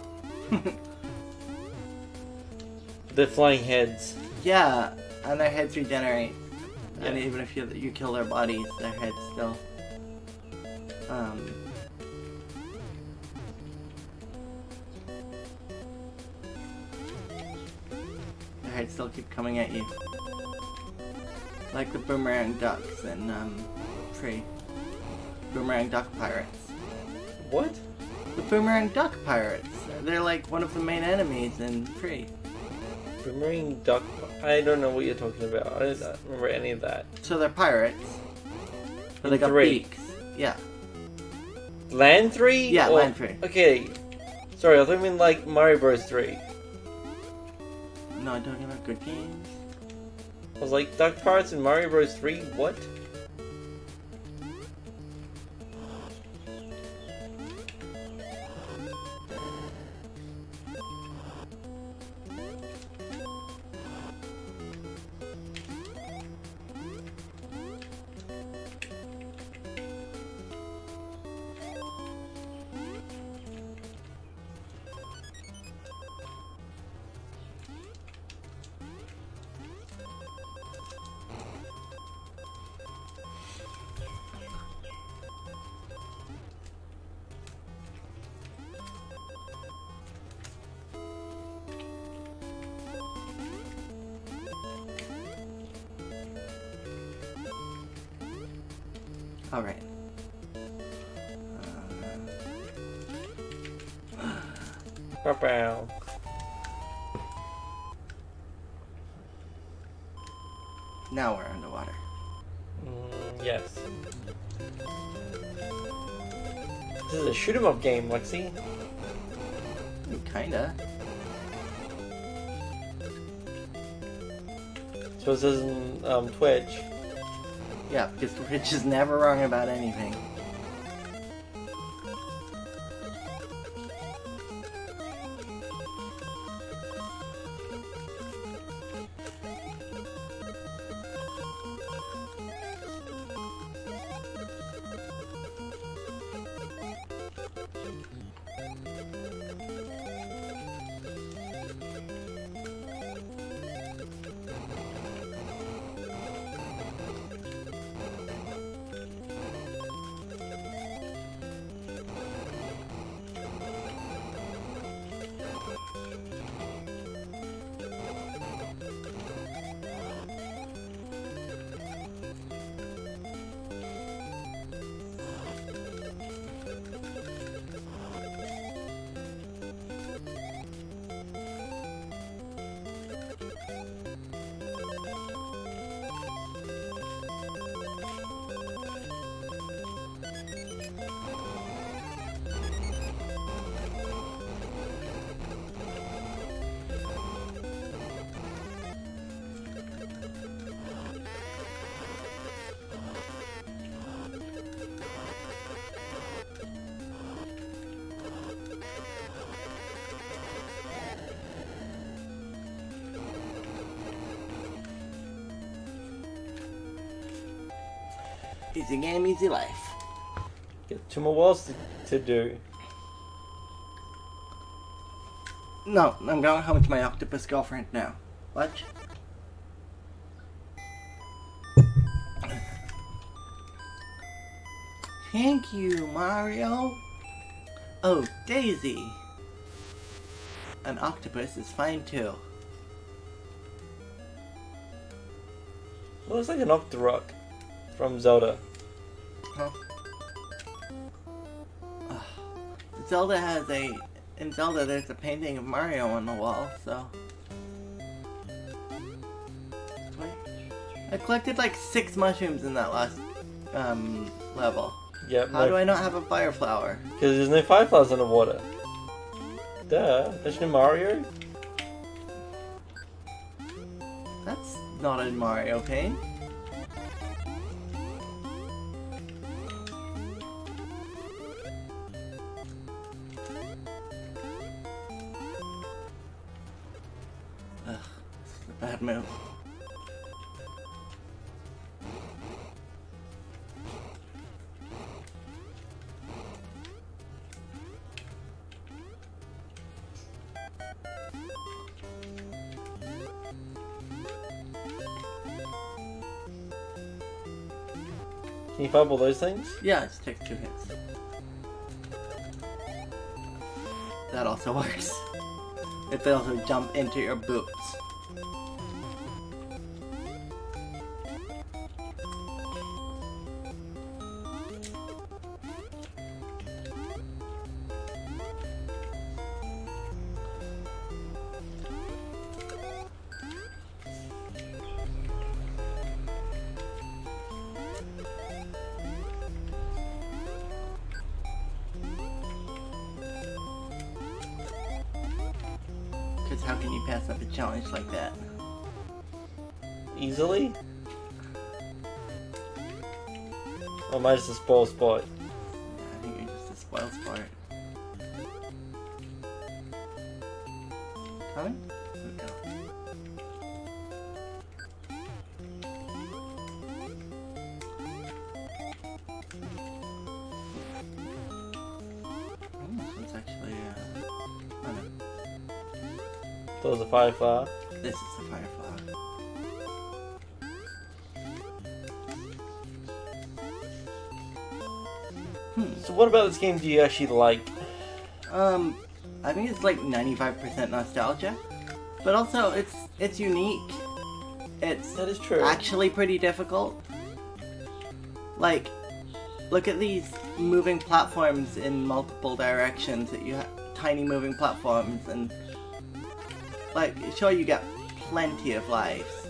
They're flying heads. Yeah, and their heads regenerate. Yeah. And even if you kill their bodies, their heads still... Their heads still keep coming at you. Like the boomerang ducks and, Free. Boomerang duck pirates. What? The boomerang duck pirates. They're like one of the main enemies in Free. Boomerang duck. I don't know what you're talking about. I don't remember any of that. So they're pirates. But they got 3. beaks. Yeah. Land 3? Yeah, Or- Land 3. Okay. Sorry, I thought you meant like Mario Bros 3. No, I'm talking about good games. I was like, Duck Pirates in Mario Bros 3? What? Alright. Bow. Now we're underwater. Yes. This is a shoot 'em up game, Lexi. Kinda. So this isn't Twitch. Yeah, because Rich is never wrong about anything. Easy game, easy life. Get 2 more worlds to do. No, I'm going home to my octopus girlfriend now. What? Thank you, Mario. Oh, Daisy. An octopus is fine too. Looks like an Octorok from Zelda. Huh? Zelda has in Zelda there's a painting of Mario on the wall, so. I collected like 6 mushrooms in that last level. Yep. How do I not have a fire flower? Because there's no fireflies underwater. Duh. There's no Mario? That's not a Mario paint. Ugh, this is a bad move. Can you fireball those things? Yeah, it just takes 2 hits. That also works. If they also jump into your boots. Because how can you pass up a challenge like that? Easily? Or am I just a spoil sport? I think you're just a spoiled sport. Coming? Here we go. Oh, this one's actually, oh no. That was a firefly. This is the firefly. So what about this game do you actually like? I think it's like 95% nostalgia, but also it's unique. It's That is true. actually pretty difficult. Like, look at these moving platforms in multiple directions that you have, tiny moving platforms, and like, sure you get plenty of lives.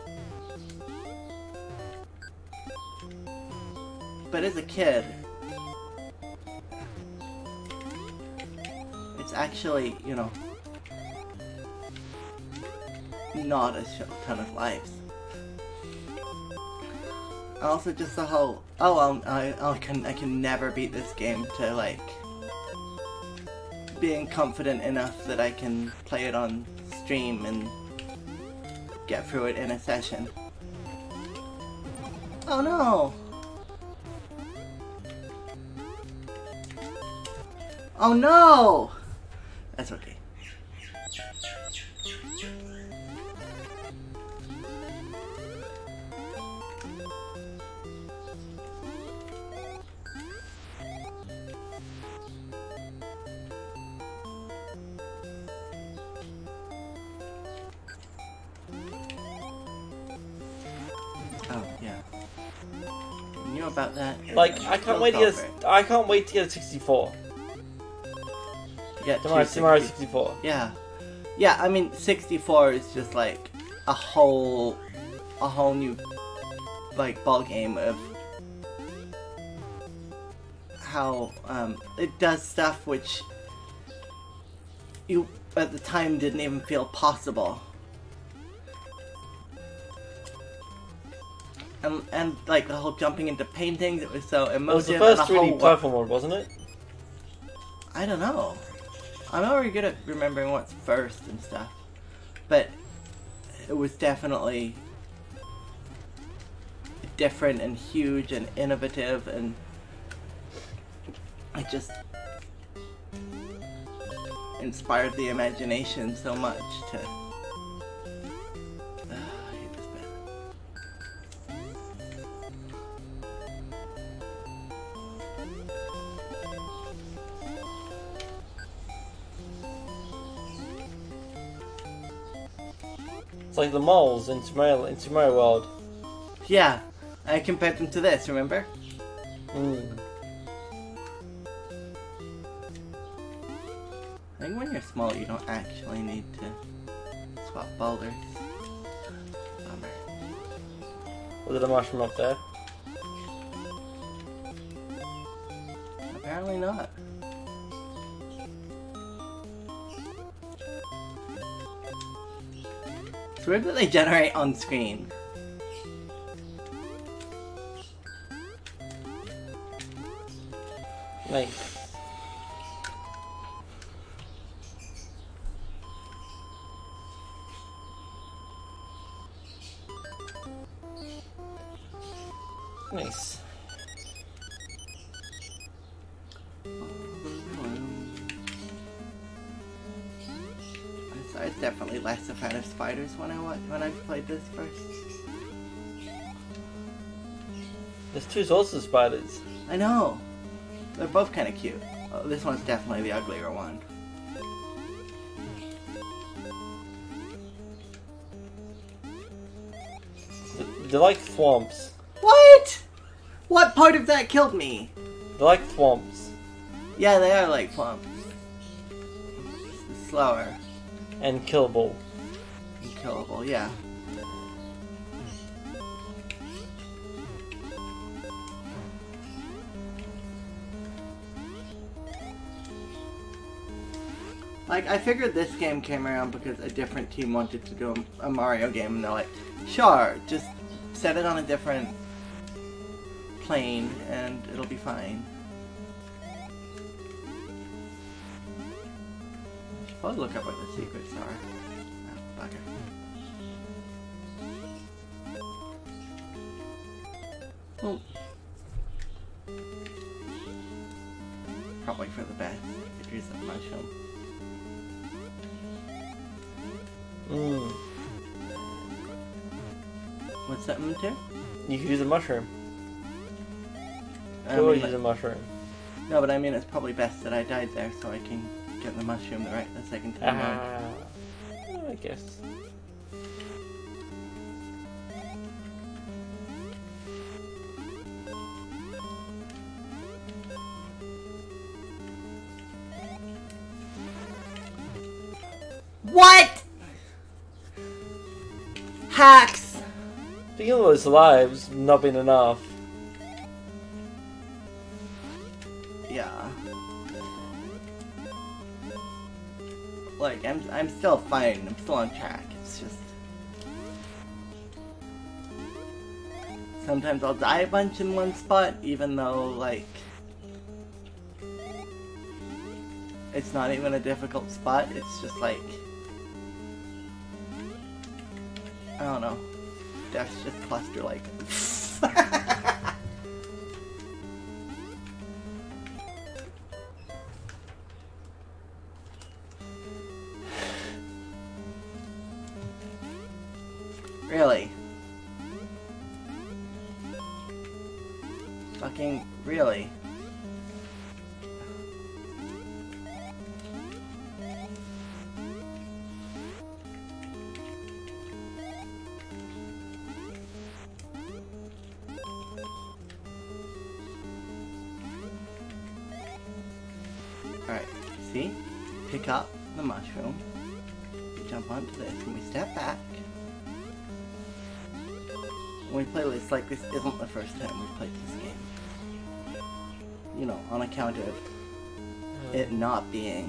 But as a kid, it's actually, you know, not a ton of lives. Also, just the whole, I can never beat this game to, like, being confident enough that I can play it on stream and get through it in a session. Oh no! Oh no! That's okay. Oh yeah. You knew about that. Like, I can't wait to get a 64. Yeah, Tomorrow 64. Yeah. Yeah, I mean 64 is just like a whole new like ball game of how it does stuff which you at the time didn't even feel possible. And like the whole jumping into paintings, it was so emotive. It was the first 3D platformer, wasn't it? I don't know. I'm not very good at remembering what's first and stuff, but it was definitely different and huge and innovative, and it just inspired the imagination so much to... I hate this bit. It's like the moles in Mario World. Yeah, I compared them to this, remember? Mm. I think when you're small, you don't actually need to swap boulders. Bummer. Was it a mushroom up there? Apparently not. It's weird that they generate on screen. Nice. Nice. I was definitely less a fan of spiders when I played this first. There's two sorts of spiders. I know. They're both kind of cute. Oh, this one's definitely the uglier one. They're like thwomps. What? What part of that killed me? They're like thwomps. Yeah, they are like plumps. Slower. And killable. And killable, yeah. Like, I figured this game came around because a different team wanted to do a Mario game, and they're like, sure, just set it on a different plane, and it'll be fine. I should probably look up what the secrets are. Oh, bugger. Well, probably for the best. Could use that mushroom. Mm. What's that mean to? You could use a mushroom. I Could mean, use like, a mushroom. no, but I mean it's probably best that I died there so I can get the mushroom the second time around. I guess. What? Hacks! Speaking of those lives not being enough. Yeah. Like, I'm still fine. I'm still on track. It's just... sometimes I'll die a bunch in one spot, even though, like... it's not even a difficult spot. It's just like... I don't know. Death's just cluster like... Really? Fucking really? Alright, see? Pick up the mushroom, we jump onto this, and we step back. When we play this, like, this isn't the first time we've played this game. You know, on account of it not being...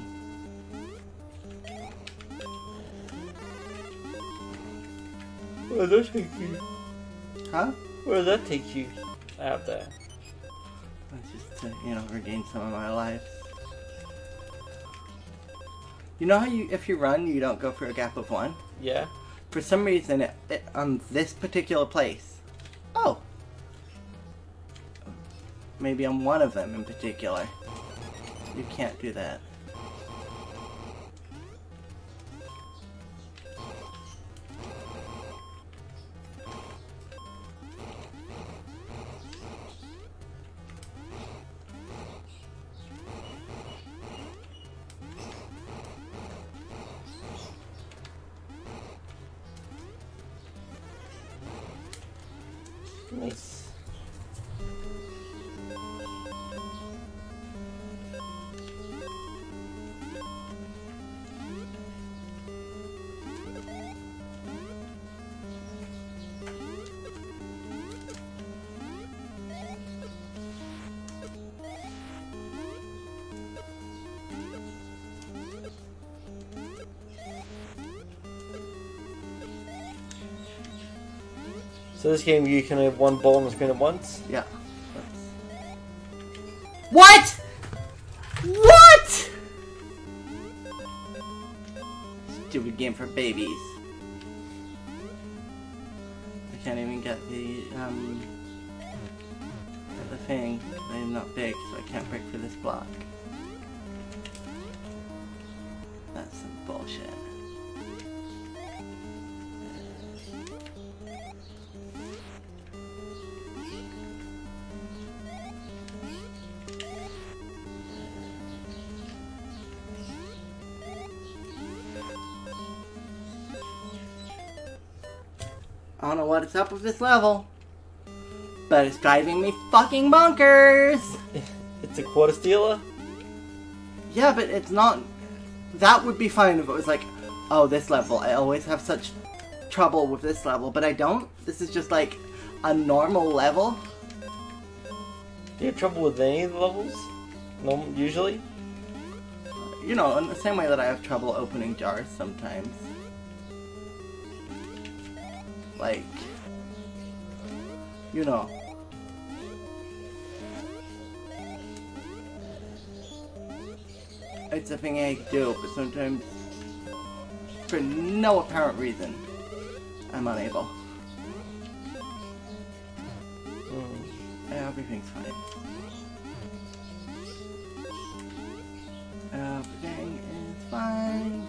Where does that take you? Huh? Where does that take you? Out there. It's just to, you know, regain some of my life. You know how if you run, you don't go for a gap of 1? Yeah. For some reason, on this particular place... Oh! Maybe on one of them in particular. You can't do that. Nice. So this game you can have one ball on the screen at once? Yeah. What? What? Stupid game for babies. I can't even get the thing. I'm not big, so I can't break for this block. That's some bullshit. I don't know what is up with this level, but it's driving me fucking bonkers! It's a quarter stealer? Yeah, but it's not... That would be fine if it was like, oh, this level, I always have such trouble with this level, but I don't. This is just like a normal level. Do you have trouble with any of the levels? Usually? You know, in the same way that I have trouble opening jars sometimes. Like, you know. It's a thing I do, but sometimes, for no apparent reason, I'm unable. Everything's fine. Everything is fine.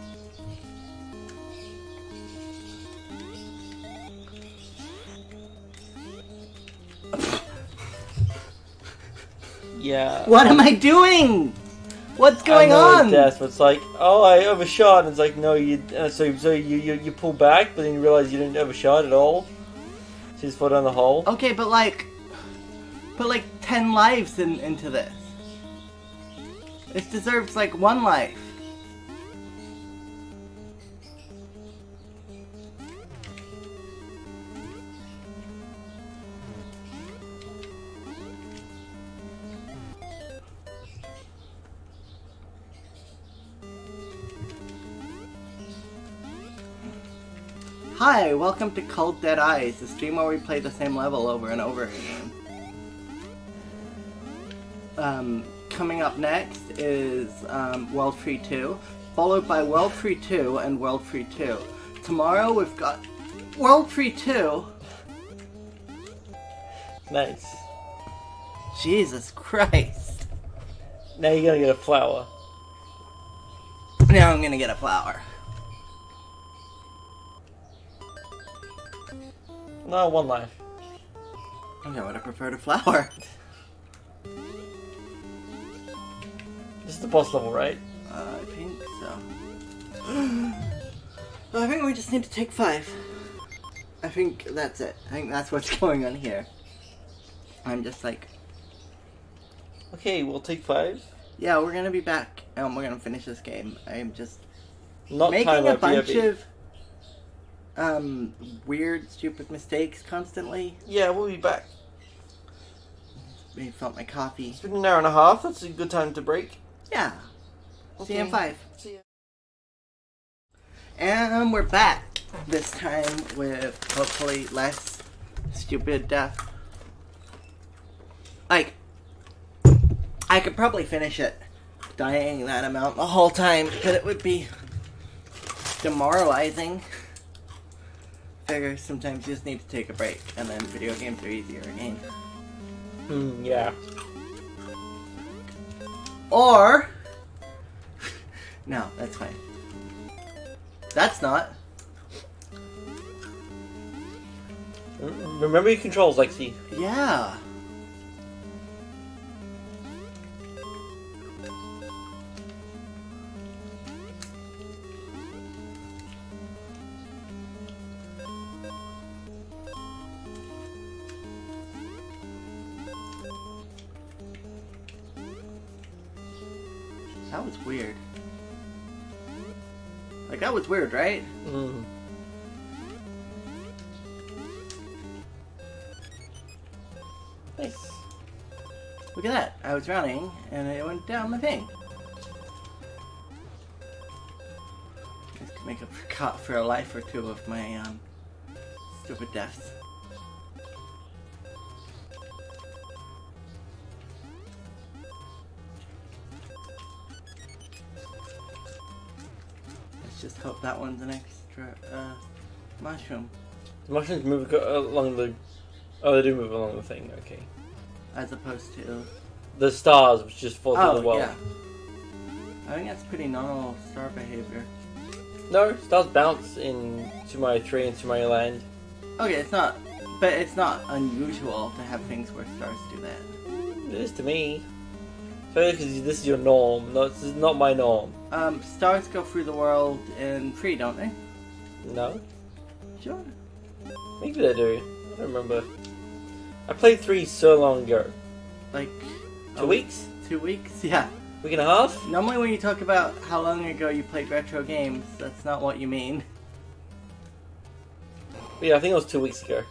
Yeah. What am I doing? What's going on? Death. It's like, oh, I overshot. And it's like, no, you. So you pull back, but then you realize you didn't overshot at all. So you just fall down the hole. Okay, but like, put like 10 lives into this. This deserves like 1 life. Hi, welcome to Cold Dead Eyes, the stream where we play the same level over and over again. Coming up next is World Free 2, followed by World Free 2 and World Free 2. Tomorrow we've got World Free 2. Nice. Jesus Christ. Now you're gonna get a flower. Now I'm gonna get a flower. No, 1 life. Okay, would I prefer a flower? This is the boss level, right? I think so. I think we just need to take 5. I think that's it. I think that's what's going on here. I'm just like... Okay, we'll take 5. Yeah, we're gonna be back and we're gonna finish this game. I'm just Not making a bunch BRB. of weird, stupid mistakes constantly. Yeah, we'll be back. Maybe felt my coffee. It's been an hour and a half. That's a good time to break. Yeah. Okay. See you in 5. See ya. And we're back. This time with hopefully less stupid death. Like, I could probably finish it dying that amount the whole time, but it would be demoralizing. Figure sometimes you just need to take a break, and then video games are easier again. Yeah. Or... No, that's fine. That's not. Remember your controls, Lexi. Yeah. That was weird. Like, that was weird, right? Mm. Nice. Look at that. I was running, and it went down the thing. This could make up for a life or two of my, stupid deaths. Let's just hope that one's an extra, mushroom. The mushrooms move along the... Oh, they do move along the thing, okay. As opposed to... The stars, which just fall through the wall. Yeah. I think that's pretty normal star behavior. No, stars bounce in Sumai 3 and Sumai Land. Okay, it's not... But it's not unusual to have things where stars do that. It is to me. So because this is your norm. No, this is not my norm. Stars go through the world in 3, don't they? No? Sure. Maybe they do. I don't remember. I played 3 so long ago. Like... 2 weeks? 2 weeks? Yeah. Week and a half? Normally when you talk about how long ago you played retro games, that's not what you mean. But yeah, I think it was 2 weeks ago.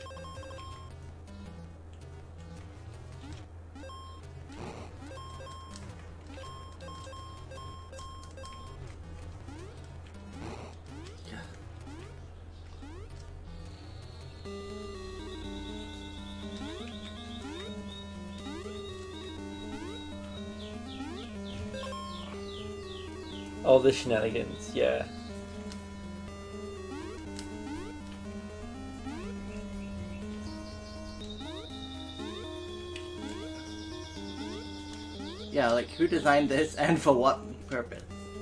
Oh, the shenanigans, yeah. Yeah, like who designed this and for what purpose?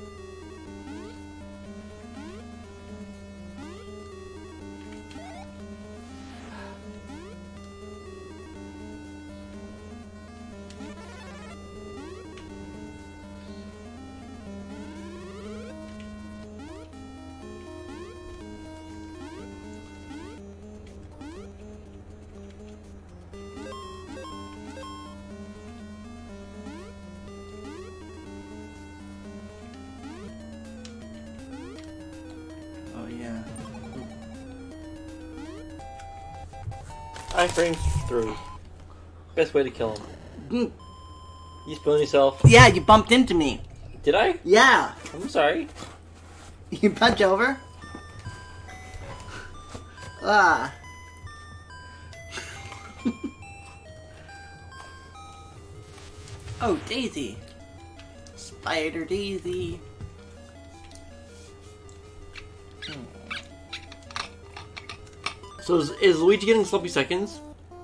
Oh yeah. I frames through. Best way to kill him. Mm. You spilling yourself? Yeah, you bumped into me. Did I? Yeah. I'm sorry. You punch over? Ah. Oh, Daisy. Spider Daisy. So is Luigi getting sloppy seconds?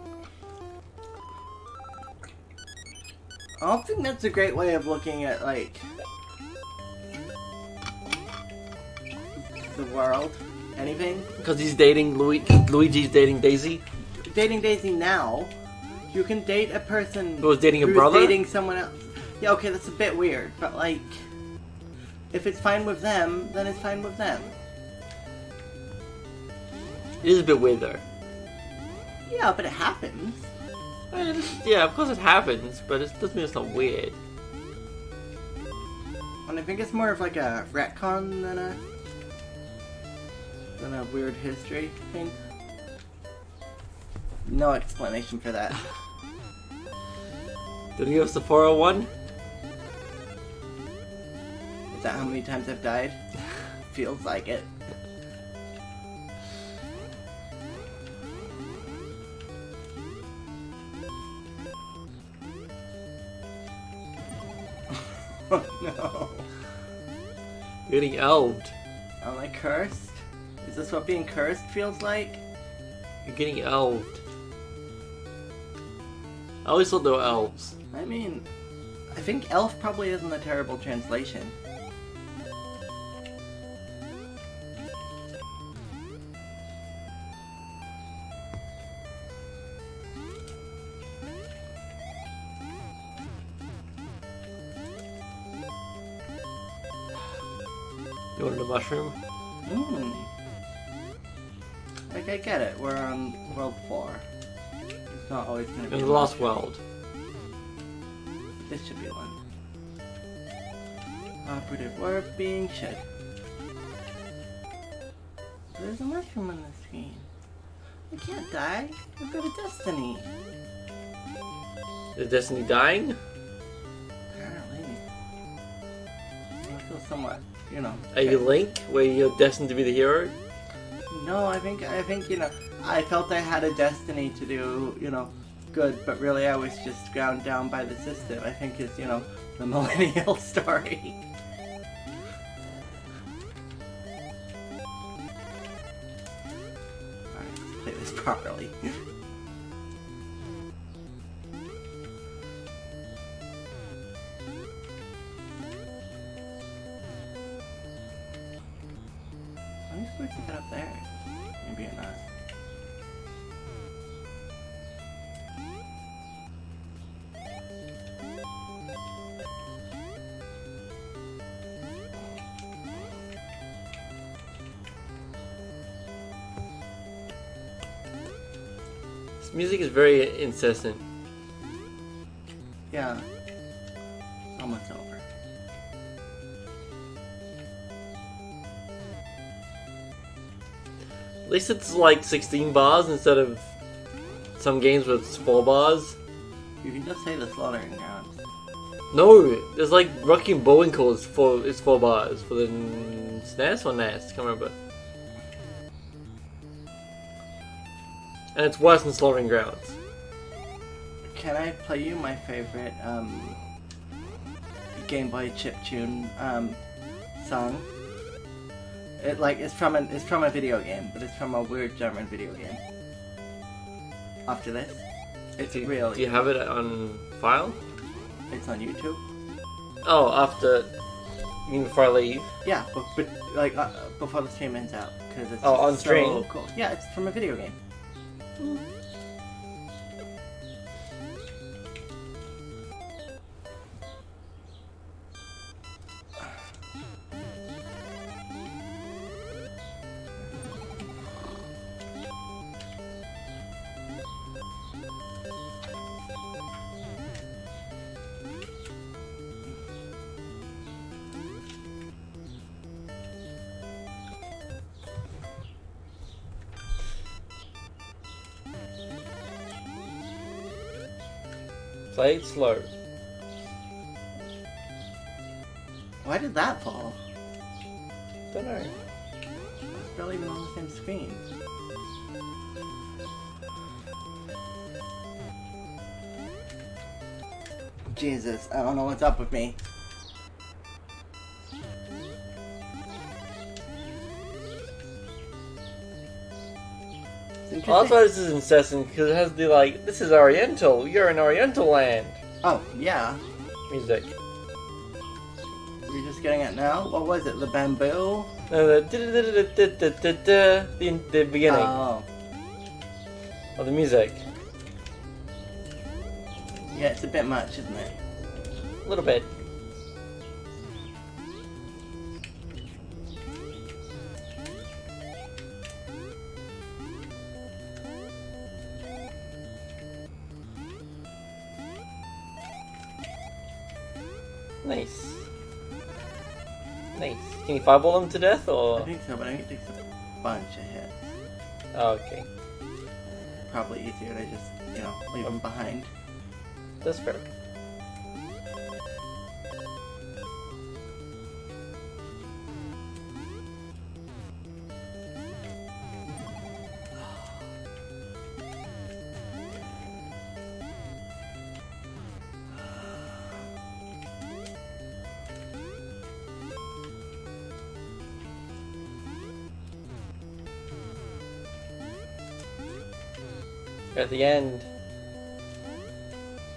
I don't think that's a great way of looking at, like, the world. Anything. Because he's dating Luigi's dating Daisy? Dating Daisy now, you can date a person Who was dating a who's brother? dating someone else. Yeah, okay, that's a bit weird, but, like, if it's fine with them, then it's fine with them. It is a bit weird though. Yeah, but it happens. Yeah, of course it happens, but it doesn't mean it's not weird. And I think it's more of like a retcon than a weird history thing. No explanation for that. Did he give us the 401? Is that how many times I've died? Feels like it. Oh no. You're getting elved. Am I cursed? Is this what being cursed feels like? You're getting elved. I always thought they were elves. I mean, I think elf probably isn't a terrible translation. You wanted a mushroom? Hmm. Like, I get it. We're on World 4. It's not always going to be In a the Lost mushroom. World. This should be one. Operative word being shed. There's a mushroom on the screen. I can't die. I've got a destiny. Is Destiny dying? Apparently. I feel somewhat, you know. Are you Link, where you're destined to be the hero? No, I think, you know, I felt I had a destiny to do, you know, good, but really I was just ground down by the system. I think is, you know, the millennial story. Alright, let's play this properly. I'm supposed to get up there. Maybe I'm not. This music is very incessant. Yeah. Almost over. At least it's like 16 bars instead of some games with 4 bars. You can just say the slaughtering grounds. No, there's like Rocky and Bullwinkle is 4 bars for the SNES or NES, can't remember. And it's worse than Slaughtering Grounds. Can I play you my favorite Game Boy chiptune song? It's from a video game, but it's from a weird German video game. After this, it's really. Do you have it on file? It's on YouTube. Oh, after. You mean before I leave? Yeah, but like before the stream ends out, because it's on so stream? cool. Yeah, it's from a video game. Play it slow. Why did that fall? Don't know. It's barely even on the same screen. Jesus, I don't know what's up with me. It's Well, that's interesting. why this is incessant, because it has the like, this is Oriental, you're in Oriental land Oh, yeah. music. We're just getting it now? What was it? The bamboo? No, the beginning Oh. of the music. Yeah, it's a bit much, isn't it? A little bit. Nice. Nice. Can you fireball them to death, I or? think so, but I think it takes a bunch of hits. Oh, okay. Probably easier to just, you know, leave them behind. That's fair. At the end.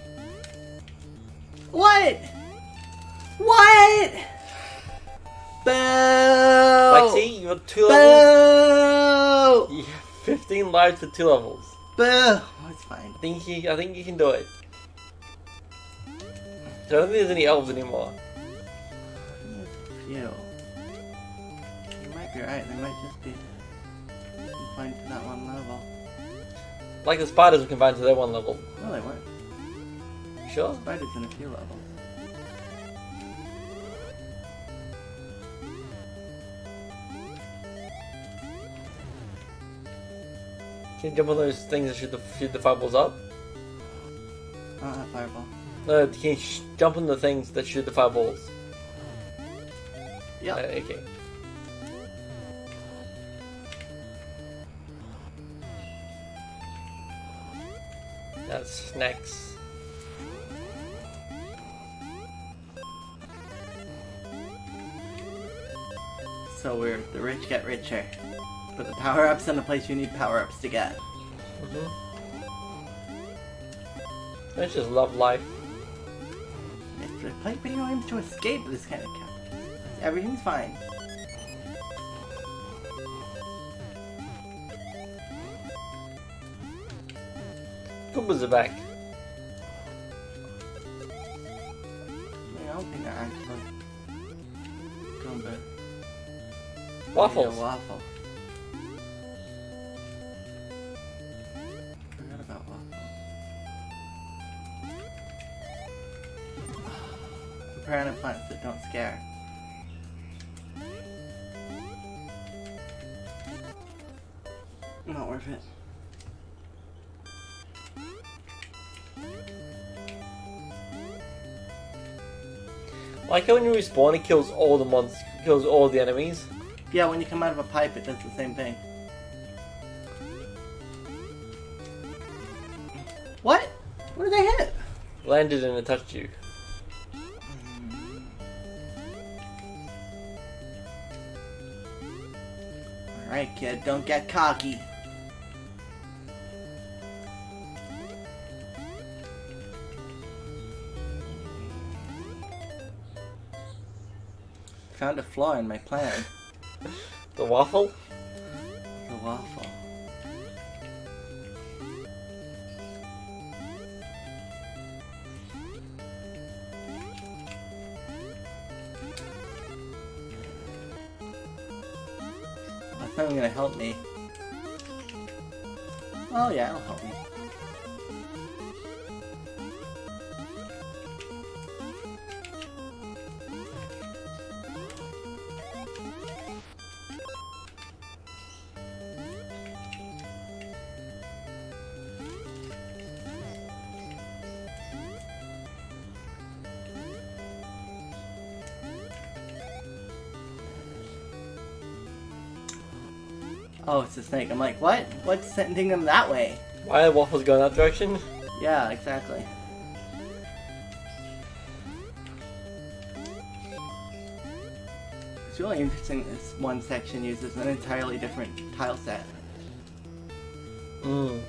What? What? Boo! Lexi, you have 2 levels. Boo! You have 15 lives for 2 levels. Boo! Oh, it's fine. I think you can do it. I don't think there's any elves anymore. Phew. You might be right. They might just be confined to that one level. Like the spiders were confined to their 1 level. No, they weren't. Sure? Spiders in a few levels. Can you jump on those things that shoot the fireballs up? I don't have fireball. No, can you jump on the things that shoot the fireballs? Yep. Okay. That's next. So weird. The rich get richer. But the power-ups in the place you need power-ups to get. I just love life. It's a play video games to escape this kind of capitalism. Everything's fine. Goombas are back. I don't think they're actually Goomba. Waffles. Yeah, waffle. Forgot about waffle. Piranha plants that don't scare. Not worth it. Like how when you respawn, it kills all the monsters, kills all the enemies. Yeah, when you come out of a pipe, it does the same thing. What? What did they hit? Landed and it touched you. Alright, kid, don't get cocky. Found a flaw in my plan. The waffle? The waffle. That's not even gonna help me. Oh yeah, it'll help me. Oh, it's a snake. I'm like, what? What's sending them that way? Why are waffles going that direction? Yeah, exactly. It's really interesting this one section uses an entirely different tile set. Hmm.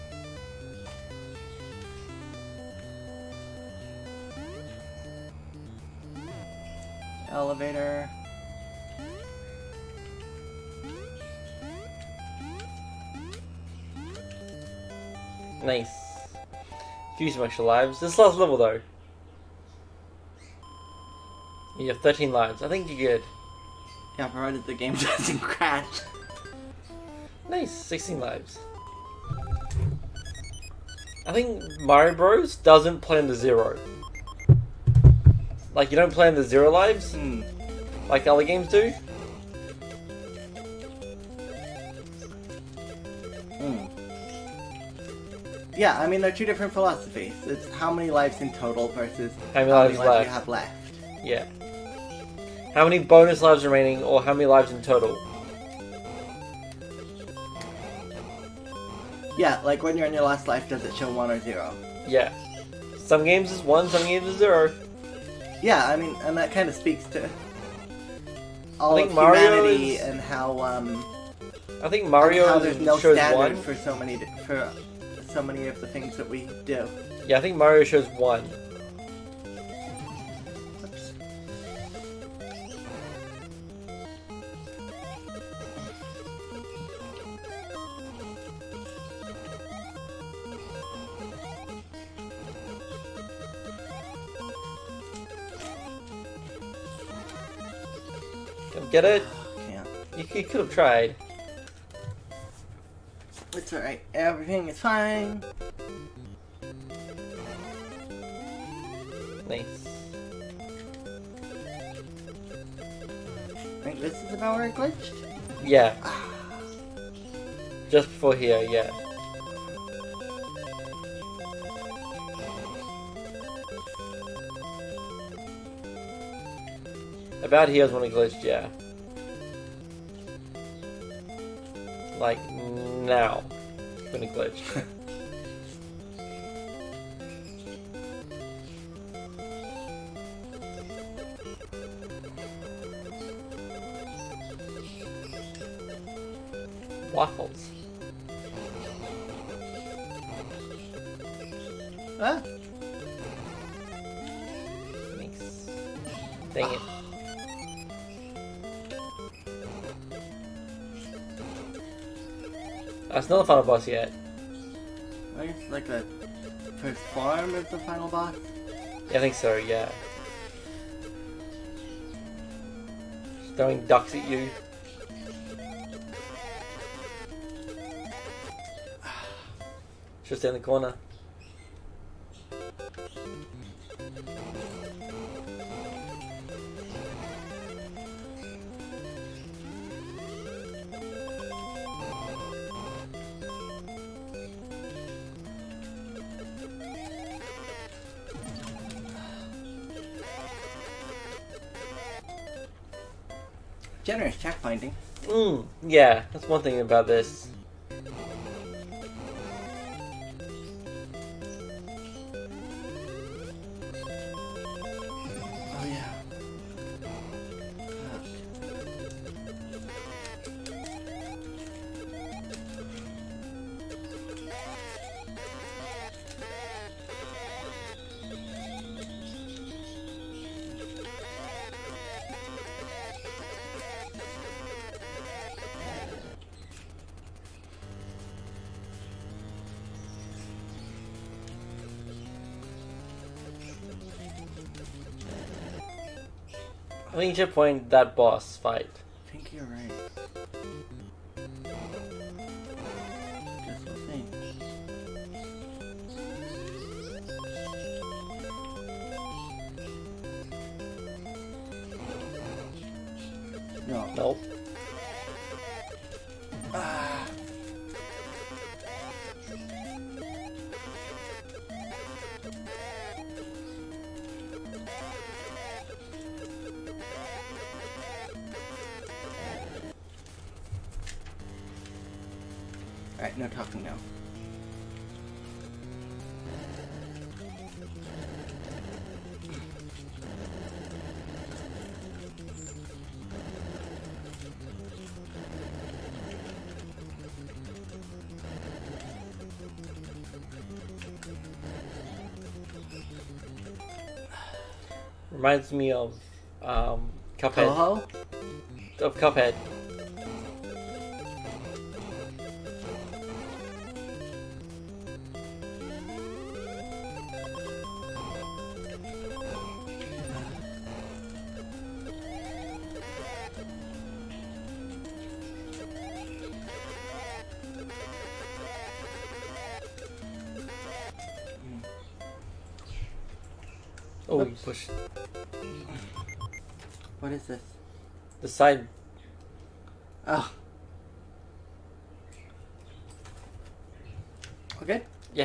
Elevator. Nice. Few some extra lives. This last level though. You have 13 lives. I think you're good. Yeah, provided the game doesn't crash. Nice. 16 lives. I think Mario Bros. Doesn't play on the 0. Like, you don't play on the 0 lives, like other games do. Yeah, I mean, they're two different philosophies. It's how many lives in total versus How many lives you left. have left. Yeah. How many bonus lives remaining, or how many lives in total? Yeah, like when you're in your last life, does it show 1 or 0? Yeah. Some games is 1, some games is 0. Yeah, I mean, and that kind of speaks to all think of Mario humanity is- and how I think Mario how there's no shows standard 1. for so many of the things that we do. Yeah, I think Mario shows 1. Get it? Can't. You could have tried. It's alright. Everything is fine. Nice. Right, this is about where I glitched? Yeah. Just before here, yeah. About here's when it glitched, yeah. Like, now. When it glitched. Waffles. Ah! Nice. Dang it. That's not the final boss yet. I guess like the first form is the final boss. Yeah, I think so, yeah. Just throwing ducks at you. Just in the corner. Generous check finding. Yeah, that's one thing about this. Oh yeah. I think you should point that boss fight. I think you're right. Guess we'll see. No. Nope. Ah. Alright, no talking now. Reminds me of Cuphead. Toho? Of Cuphead. Oh, you Oops. pushed What is this? the side. Oh. Okay. Yeah.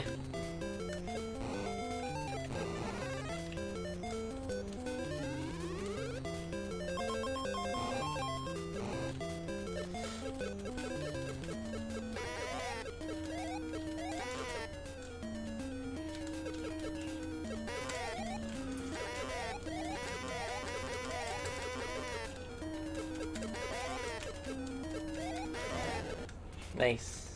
Nice.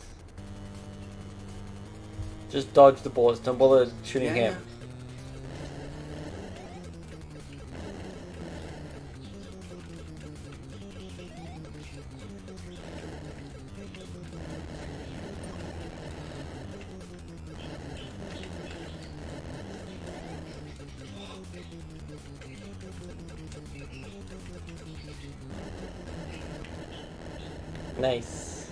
Just dodge the bullets. Don't bother shooting Yeah, him. Nice.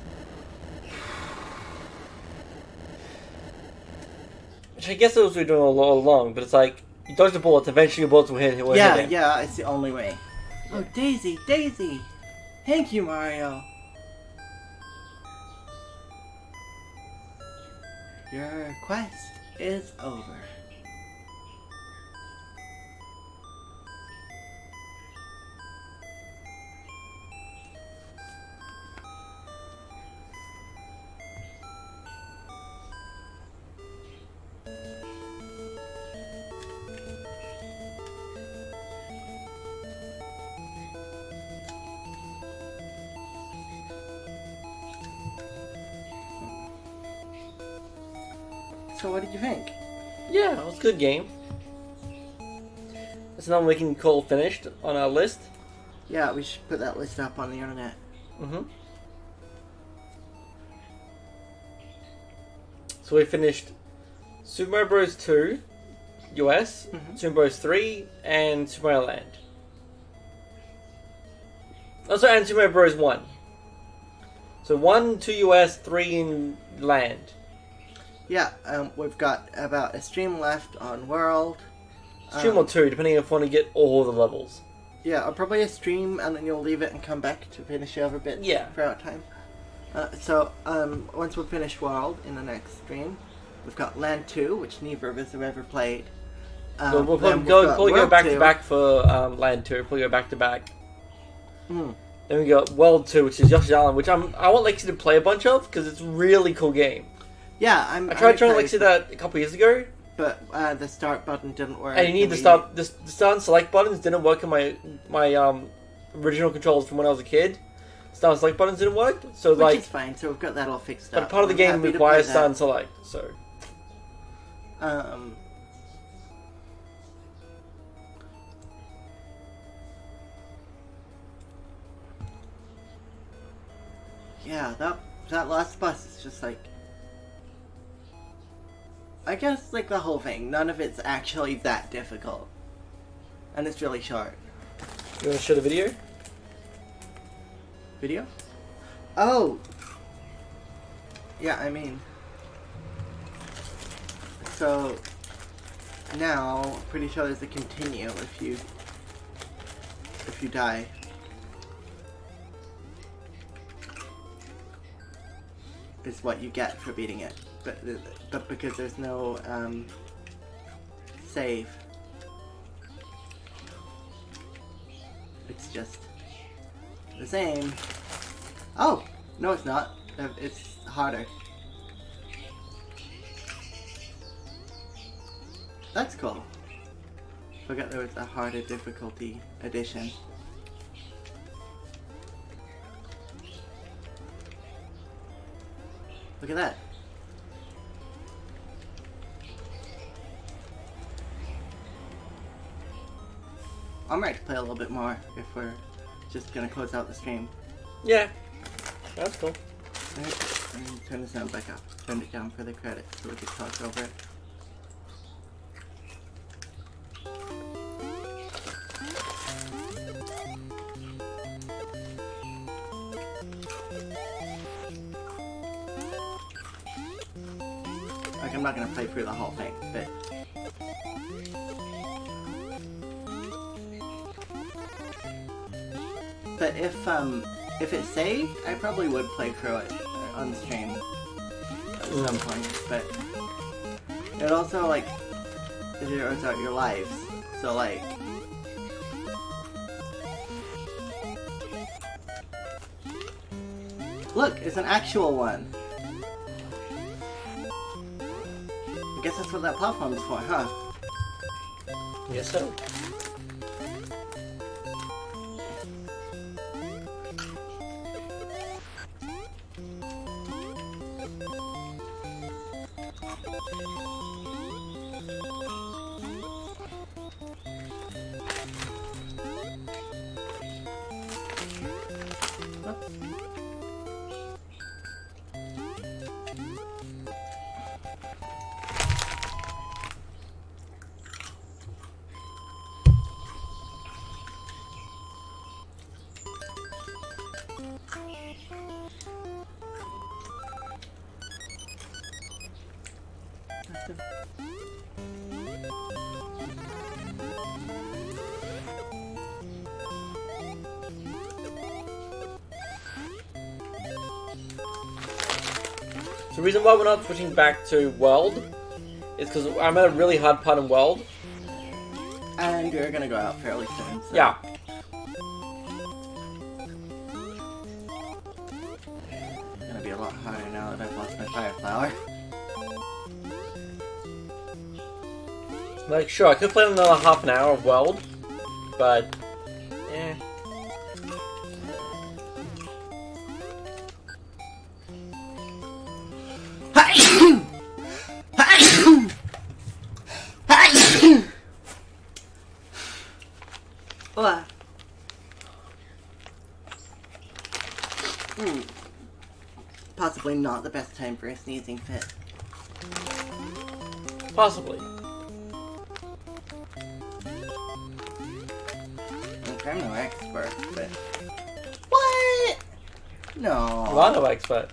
Which I guess that's what we're doing all along, but it's like, you dodge the bullets, eventually your bullets will hit him. Yeah, it's the only way. Oh, Daisy, Daisy! Thank you, Mario! Your quest is over. So what did you think? Yeah, it was a good game. That's another one we can call finished on our list. Yeah, we should put that list up on the internet. Mm-hmm. So we finished Super Mario Bros. 2 US, Super Mario Bros. 3, and Super Mario Land. Also, and Super Mario Bros. 1. So 1, 2 US, 3 in Land. Yeah, we've got about a stream left on World. Stream or 2, depending if you want to get all the levels. Yeah, I'll probably a stream and then you'll leave it and come back to finish the other bits throughout time. So, once we finish World in the next stream, we've got Land 2, which neither of us have ever played. We'll probably go back to back for Land 2, probably go back to back. Mm. Then we got World 2, which is Yoshi's Island, which I want Lexi to play a bunch of, because it's a really cool game. Yeah, I tried trying Lexi that a couple years ago. But the start button didn't work. And you need the start and select buttons didn't work on my original controls from when I was a kid. Start and select buttons didn't work, so Which is fine, so we've got that all fixed up. But part of the game requires start and select, so... Yeah, that last boss is just like... I guess, like, the whole thing. None of it's actually that difficult. And it's really short. You want to show the video? Video? Oh! Yeah, I mean... So... Now, pretty sure there's a continue if you die. Is what you get for beating it. But because there's no save, it's just the same. Oh! No, it's not. It's harder. That's cool. Forgot there was a harder difficulty edition. Look at that. I'm ready to play a little bit more if we're just gonna close out the stream. Yeah, that's cool. Alright, I'm gonna turn the sound back up. Turn it down for the credits so we can talk over it. Like, I'm not gonna play through the whole thing, but... But if it's saved, I probably would play through it on stream at some point, but it also, like, zeroes out your lives, so, like... Look, it's an actual one! I guess that's what that platform is for, huh? Yes, so. The reason why we're not switching back to World is because I'm at a really hard part in World. And you're gonna go out fairly soon. So. Yeah. It's gonna be a lot harder now that I've lost my Fire Flower. Like, sure, I could play another half an hour of World, but eh. What? Possibly not the best time for a sneezing fit. Possibly. Okay, I'm no expert, but... What? No. I'm not no expert.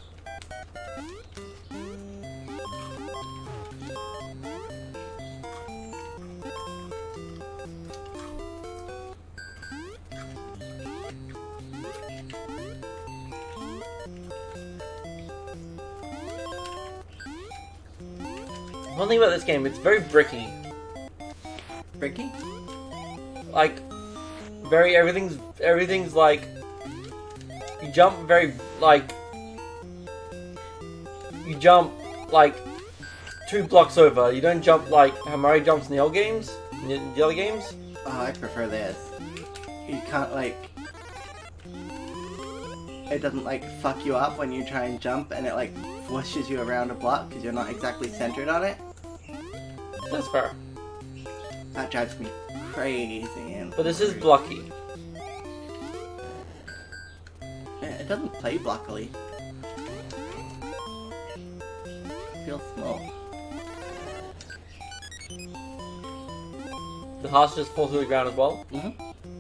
One thing about this game, it's very bricky. Bricky? Like, everything's like, you jump like 2 blocks over. You don't jump like how Mario jumps in the old games, in the other games. Oh, I prefer this. You can't, like... It doesn't, like, fuck you up when you try and jump and it, like, whooshes you around a block because you're not exactly centered on it. That's fair. That drives me crazy. But this is blocky. It doesn't play blockily. It feels small. The hearts just fall to the ground as well. Mm-hmm.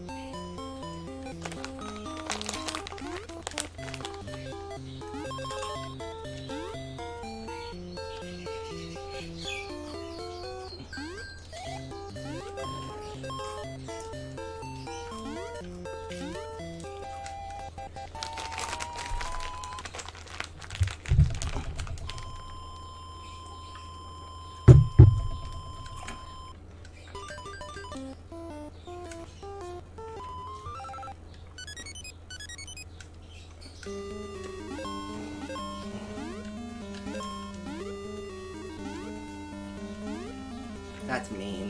That's mean.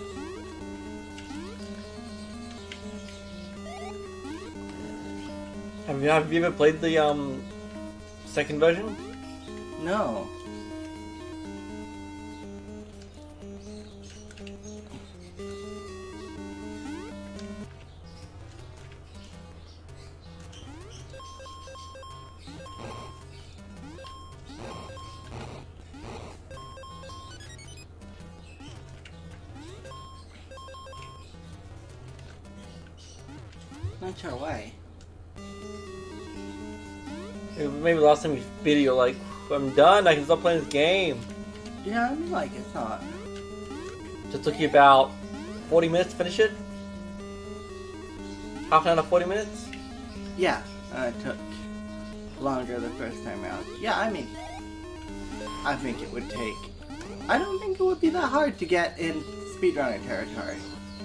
Have you ever played the second version? No. Not sure why. Maybe last time you beat it, you're like, I'm done, I can stop playing this game. Yeah, I mean, like, it's not. Just took you about 40 minutes to finish it? Half an hour, 40 minutes? Yeah, it took longer the first time around. Yeah, I mean, I think it would take... I don't think it would be that hard to get in speedrunner territory.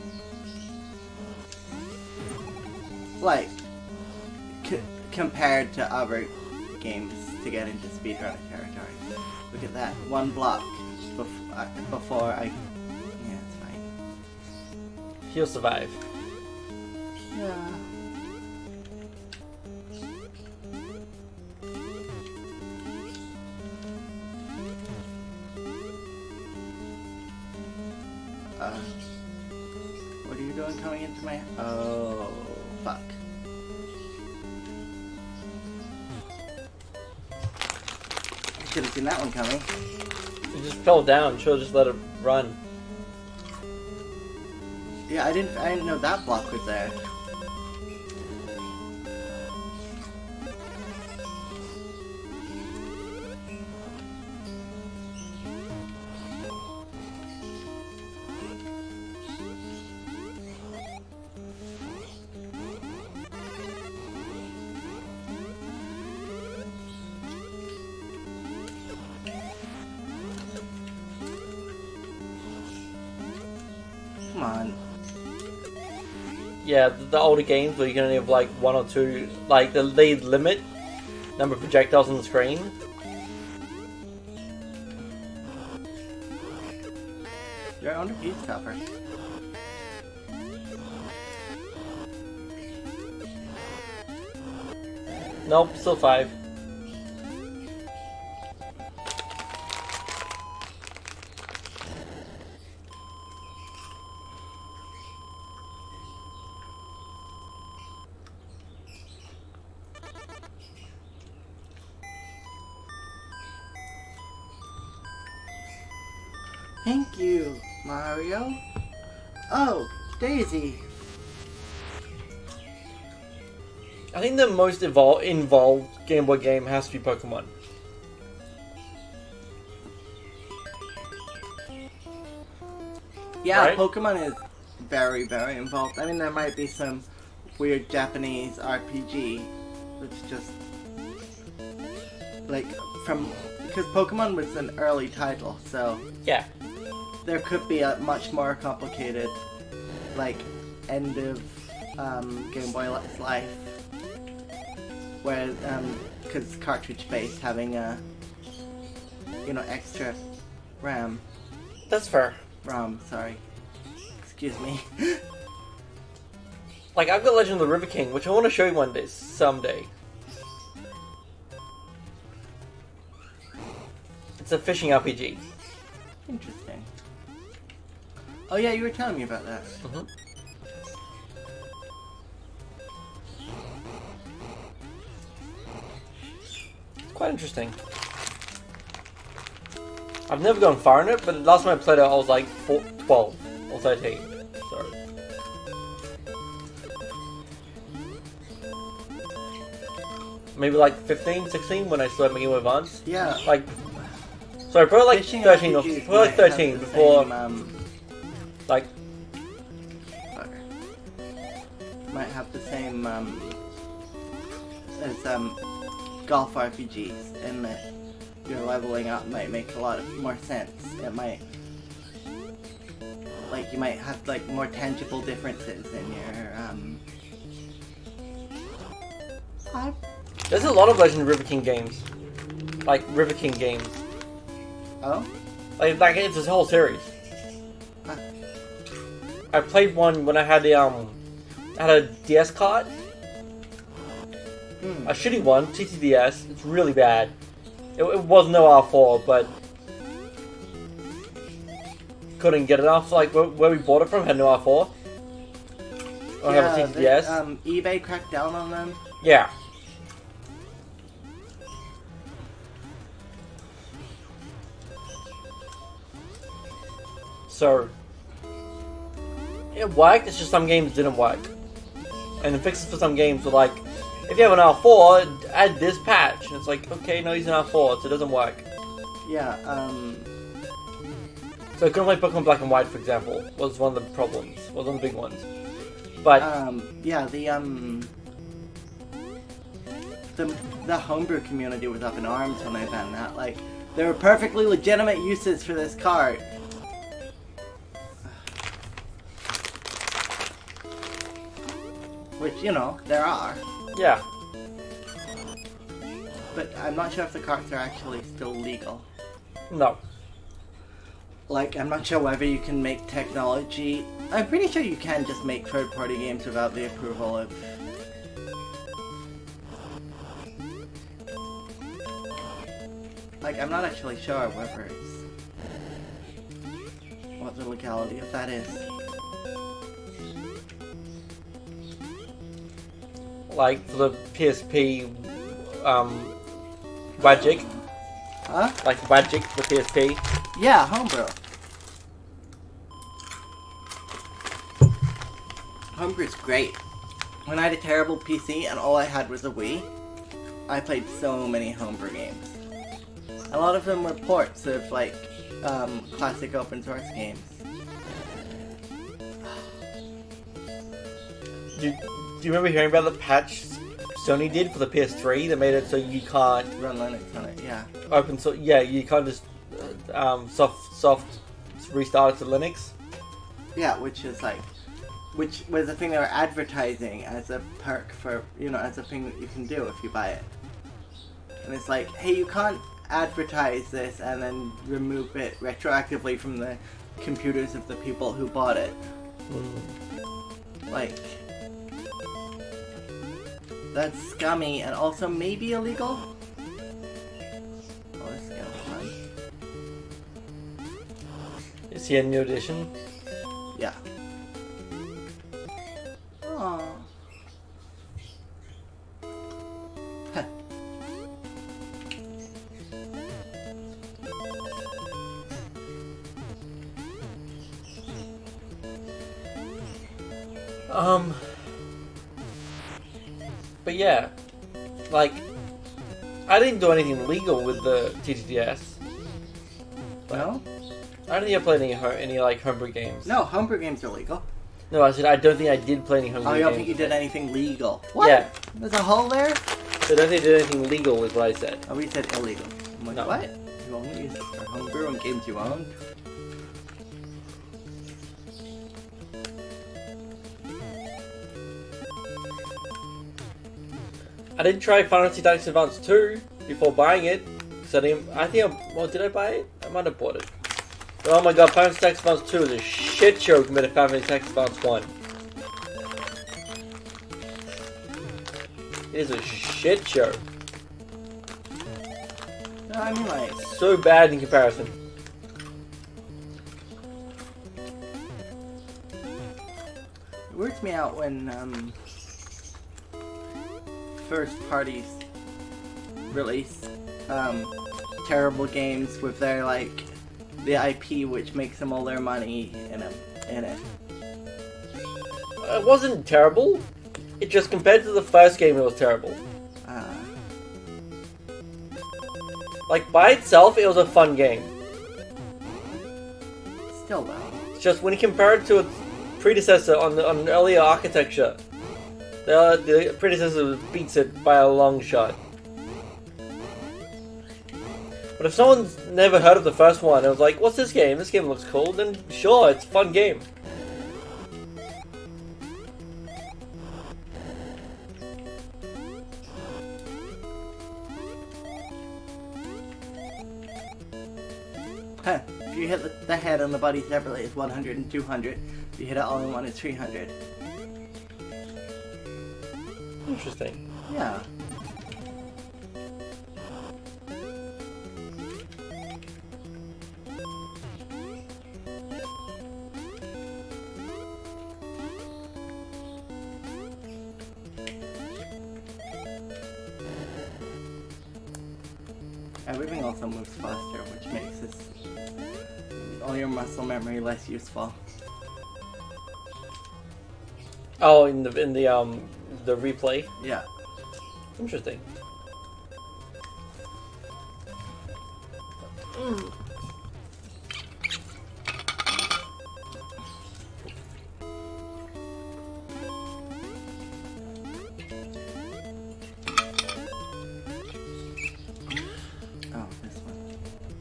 Like, compared to other games to get into speedrunner territory. Look at that, one block before I... Yeah, it's fine. He'll survive. Yeah. What are you doing coming into my... Oh, fuck. I should have seen that one coming. It just fell down, should've just let it run. Yeah, I didn't know that block was there. come on. Yeah, the older games where you can only have like one or two, like the lead limit number of projectiles on the screen. You're on the piece cover. Nope, still 5. Thank you, Mario. Oh, Daisy. I think the most involved Game Boy game has to be Pokemon. Yeah, Right? Pokemon is very, very involved. I mean, there might be some weird Japanese RPG that's just like from because Pokemon was an early title, so Yeah. there could be a much more complicated, like, end of Game Boy's life, where because cartridge based, having a extra RAM. That's fair. Sorry. Excuse me. Like, I've got Legend of the River King, which I want to show you one day, someday. It's a fishing RPG. Interesting. Oh yeah, you were telling me about that. Mm-hmm. Quite interesting. I've never gone far in it, but last time I played it, I was like 12 or 13. So. Maybe like 15, 16 when I started making my advance. Yeah. Like, sorry, probably like Fishing 13 or RPGs probably like might have 13 the before, same, like, might have the same as golf RPGs, in that your leveling up might make a lot more sense. It might, like, you might have like more tangible differences in your there's a lot of Legend of River King games. Like, River King games. Oh? Like it's this whole series. Huh. I played one when I had a DS cart. A shitty one, TTDS. It's really bad. It was no R4, but couldn't get enough. Like where we bought it from had no R4. I have a TTDS. eBay cracked down on them. Yeah. So it worked. It's just some games didn't work, and the fixes for some games were like, if you have an R4, add this patch. And it's like, okay, no, he's an R4, so it doesn't work. Yeah. So I couldn't play Pokemon Black and White, for example. Was one of the problems. Was one of the big ones. But yeah, the homebrew community was up in arms when I found that. Like, there were perfectly legitimate uses for this card. Which, there are. yeah, But I'm not sure if the cards are actually still legal. no. Like, I'm not sure whether you can make technology... I'm pretty sure you can just make third-party games without the approval of... Like, I'm not actually sure whether it's... what the legality of that is. Like for the PSP, Magic. Huh? Like Magic for the PSP. Yeah, homebrew. Homebrew's great. When I had a terrible PC and all I had was a Wii, I played so many homebrew games. A lot of them were ports of, like, classic open source games. Do you remember hearing about the patch Sony did for the PS3 that made it so you can't Run Linux on it, yeah. open source? Yeah, you can't just soft restart it to Linux. Yeah, which was a thing they were advertising as a perk for, as a thing that you can do if you buy it. And it's like, hey, you can't advertise this and then remove it retroactively from the computers of the people who bought it. Like, that's scummy and also maybe illegal? Oh, this is gonna be fun. Is he a new edition? Yeah. Aww. Huh. But yeah, like, I didn't do anything legal with the TTDS. No? I don't think I played any like homebrew games. No, homebrew games are legal. No, I said I don't think I did play any homebrew Oh, games. you don't think you did anything legal? What? Yeah. There's a hole there? I don't think I did anything legal is what I said. Oh, we said illegal. I'm like, No. what? You only use it for homebrew and games you own? I did try Final Fantasy Tactics Advance 2 before buying it. Cause did I buy it? I might have bought it. But oh my god, Final Fantasy Tactics Advance 2 is a shit show compared to Final Fantasy Tactics Advance 1. It is a shit show. No, I mean, like, So bad in comparison. it weirds me out when, first parties release, terrible games with their, like, the IP which makes them all their money in it. It wasn't terrible. It just compared to the first game, it was terrible. Like, by itself, it was a fun game. Still though. It's just when you compare it to its predecessor on earlier architecture, the predecessor beats it by a long shot. But if someone's never heard of the first one and was like, what's this game? This game looks cool, then sure, it's a fun game. Huh. If you hit the head and the body separately, it's 100 and 200. If you hit it all in one, it's 300. Interesting. Yeah. Everything also moves faster, which makes all your muscle memory less useful. Oh, in the replay. Yeah. Interesting. Oh, this one.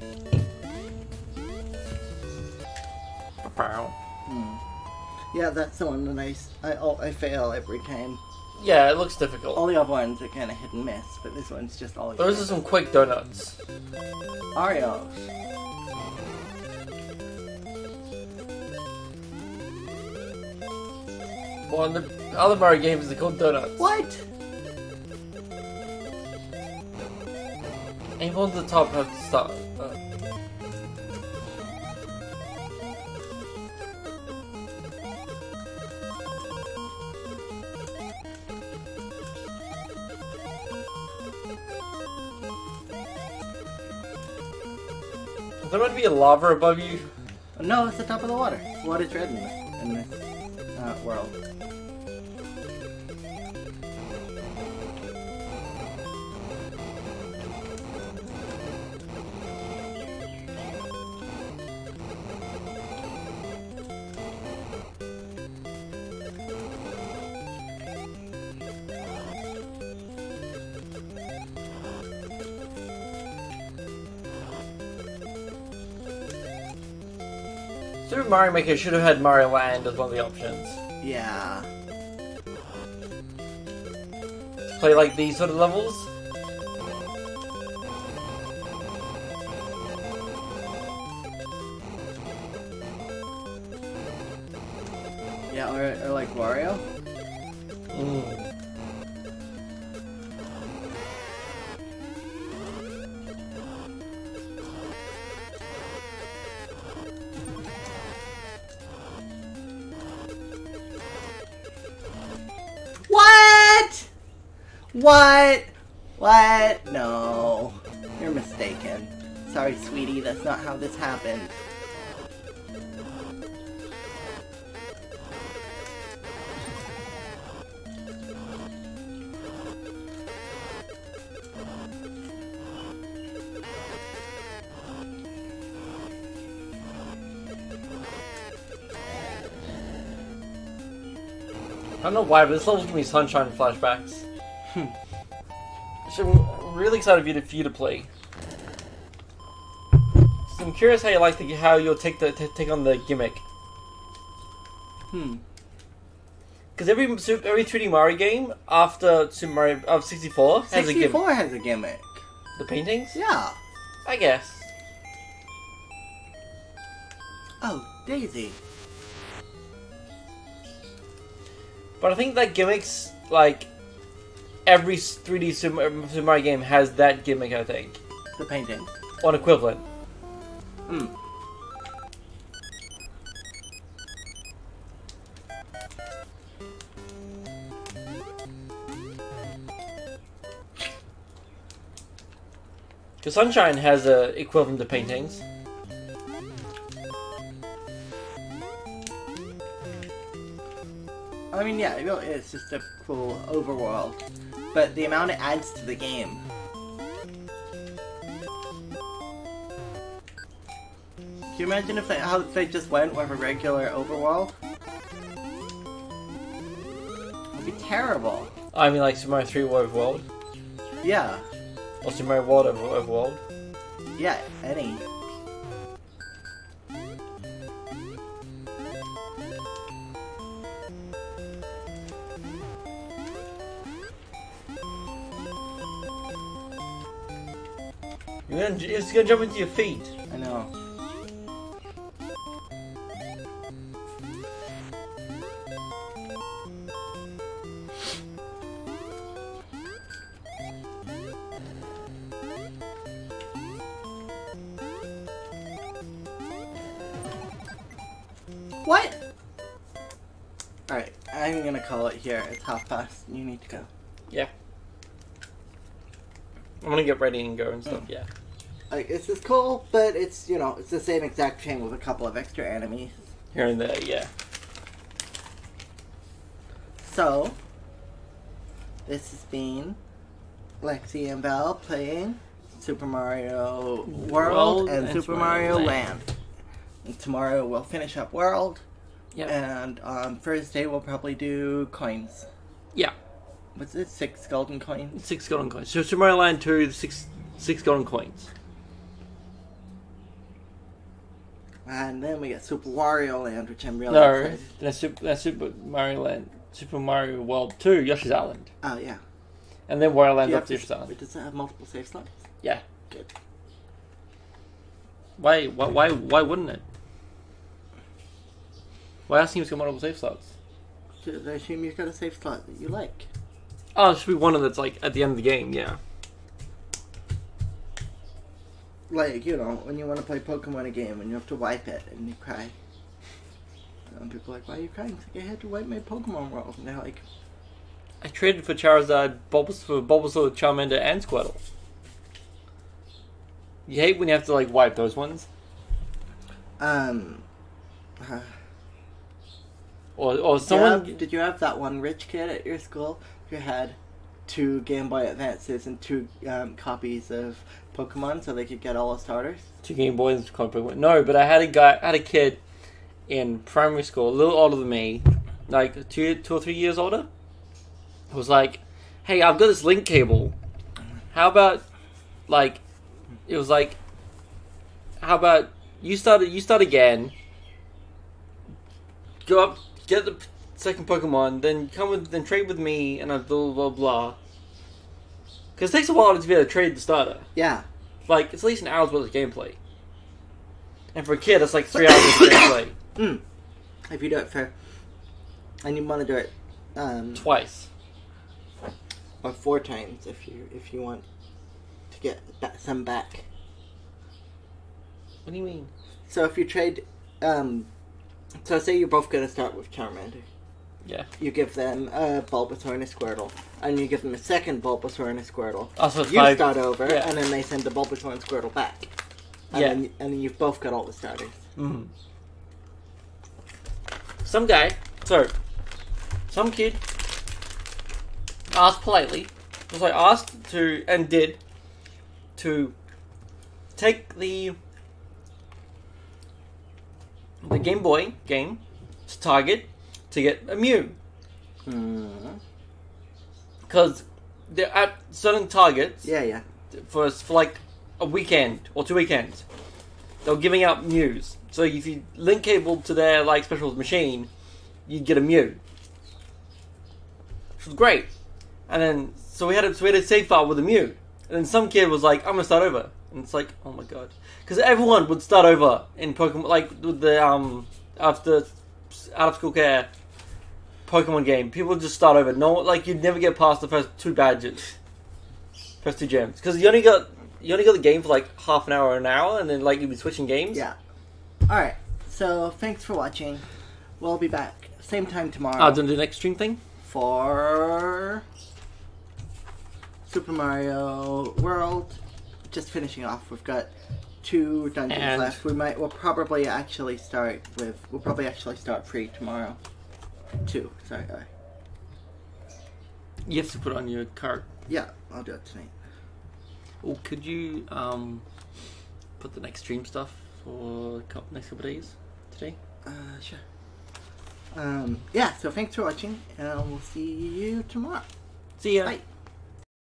Yeah, that's the one that I fail every time. Yeah, it looks difficult. All the other ones are kind of hit and miss, but this one's just all. Those are some quick donuts. Oreos. Well, in the other Mario games, they're called donuts. What? Aim on the top have to start. There might be a lava above you. No, it's the top of the water. Water's red in this world. Super Mario Maker should have had Mario Land as one of the options. Yeah. Play like these sort of levels. Yeah, or like Wario. What? What? What? No. You're mistaken. Sorry, sweetie, that's not how this happened. I don't know why, but this level's giving me Sunshine flashbacks. So I'm really excited for you to play. So I'm curious how you like how you'll take on the gimmick. Because every 3D Mario game after Super Mario 64 has a gimmick. 64 has a gimmick. The paintings? Yeah. I guess. Oh, Daisy. But I think that gimmicks, like, every 3D Super Mario game has that gimmick, I think. The painting. Or an equivalent. Because Sunshine has a equivalent to paintings. I mean, yeah, it really is just a cool overworld. But the amount it adds to the game. Can you imagine if how they just went with a regular overworld? It would be terrible. I mean, like Super Mario 3 Overworld. Yeah. Or Super Mario World Overworld. Yeah, any. It's gonna jump into your feet. I know. What? Alright, I'm gonna call it here. It's 1:30. You need to go. Yeah. I'm gonna get ready and go and stuff, yeah. Like, this is cool, but it's, you know, it's the same exact chain with a couple of extra enemies. Here and there, yeah. So, this has been Lexi and Belle playing Super Mario World and Super Mario Land. And tomorrow we'll finish up World. Yep. And on Thursday we'll probably do coins. Yeah. What's it? 6 golden coins? 6 golden coins. So Super Mario Land 2, 6 golden coins. And then we get Super Wario Land, which I'm really excited. That's Super Mario Land. Super Mario World 2, Yoshi's Island. Oh, yeah. And then Wario Land Do you up to Yoshi's Island. Does it have multiple save slots? Yeah. Good. Why wouldn't it? Why else seems to got multiple save slots? I assume you've got a save slot that you like. Oh, it should be one of that's like at the end of the game, yeah. Like, you know, when you want to play Pokemon a game and you have to wipe it and you cry. And people are like, why are you crying? It's like, I had to wipe my Pokemon World. And they're like, I traded for Charizard, Bulbasaur, Charmander, and Squirtle. You hate when you have to like wipe those ones? Or someone... Did you have that one rich kid at your school who had 2 Game Boy Advances and 2 copies of Pokemon so they could get all the starters? 2 Game Boys, Pokemon. No, but I had a kid in primary school, a little older than me, like 2 or 3 years older. It was like, hey, I've got this link cable. How about, like, it was like, how about you start again, go up, get the second Pokemon, then then trade with me, and blah blah blah. Because it takes a while to be able to trade the starter. Yeah. Like, it's at least an hour's worth of gameplay. And for a kid, that's like 3 hours of gameplay. If you do it for... And you want to do it... Twice. Or 4 times if you want to get some back. What do you mean? So if you trade... so say you're both going to start with Charmander. Yeah. You give them a Bulbasaur and a Squirtle, and you give them a second Bulbasaur and a Squirtle. Also, you 5. start over, Yeah. and then they send the Bulbasaur and Squirtle back. And Yeah. then, and then you've both got all the starters. Mm-hmm. Some kid asked politely, to take the Game Boy game to Target to get a Mew. Because they're at certain Targets. Yeah. For like a weekend or 2 weekends, they were giving out Mews. So if you link cable to their like special machine, you'd get a Mew, which was great. And then so we had a save file with a Mew, and then some kid was like, "I'm gonna start over," and it's like, oh my god, because everyone would start over in Pokemon, like with the after out of school care Pokemon game. People would just start over. No, like you'd never get past the first 2 badges. First 2 gems, because you only got the game for like half an hour, and then like you'd be switching games. Yeah. All right. So thanks for watching. We'll be back same time tomorrow. Do the next stream thing for Super Mario World. Just finishing off. We've got 2 dungeons left. We'll probably actually start 3 tomorrow. 2. Sorry. You have to put it on your card. Yeah, I'll do it tonight. Well, could you put the next stream stuff for next couple of days today? Sure. Yeah, so thanks for watching, and we'll see you tomorrow. See ya. Bye.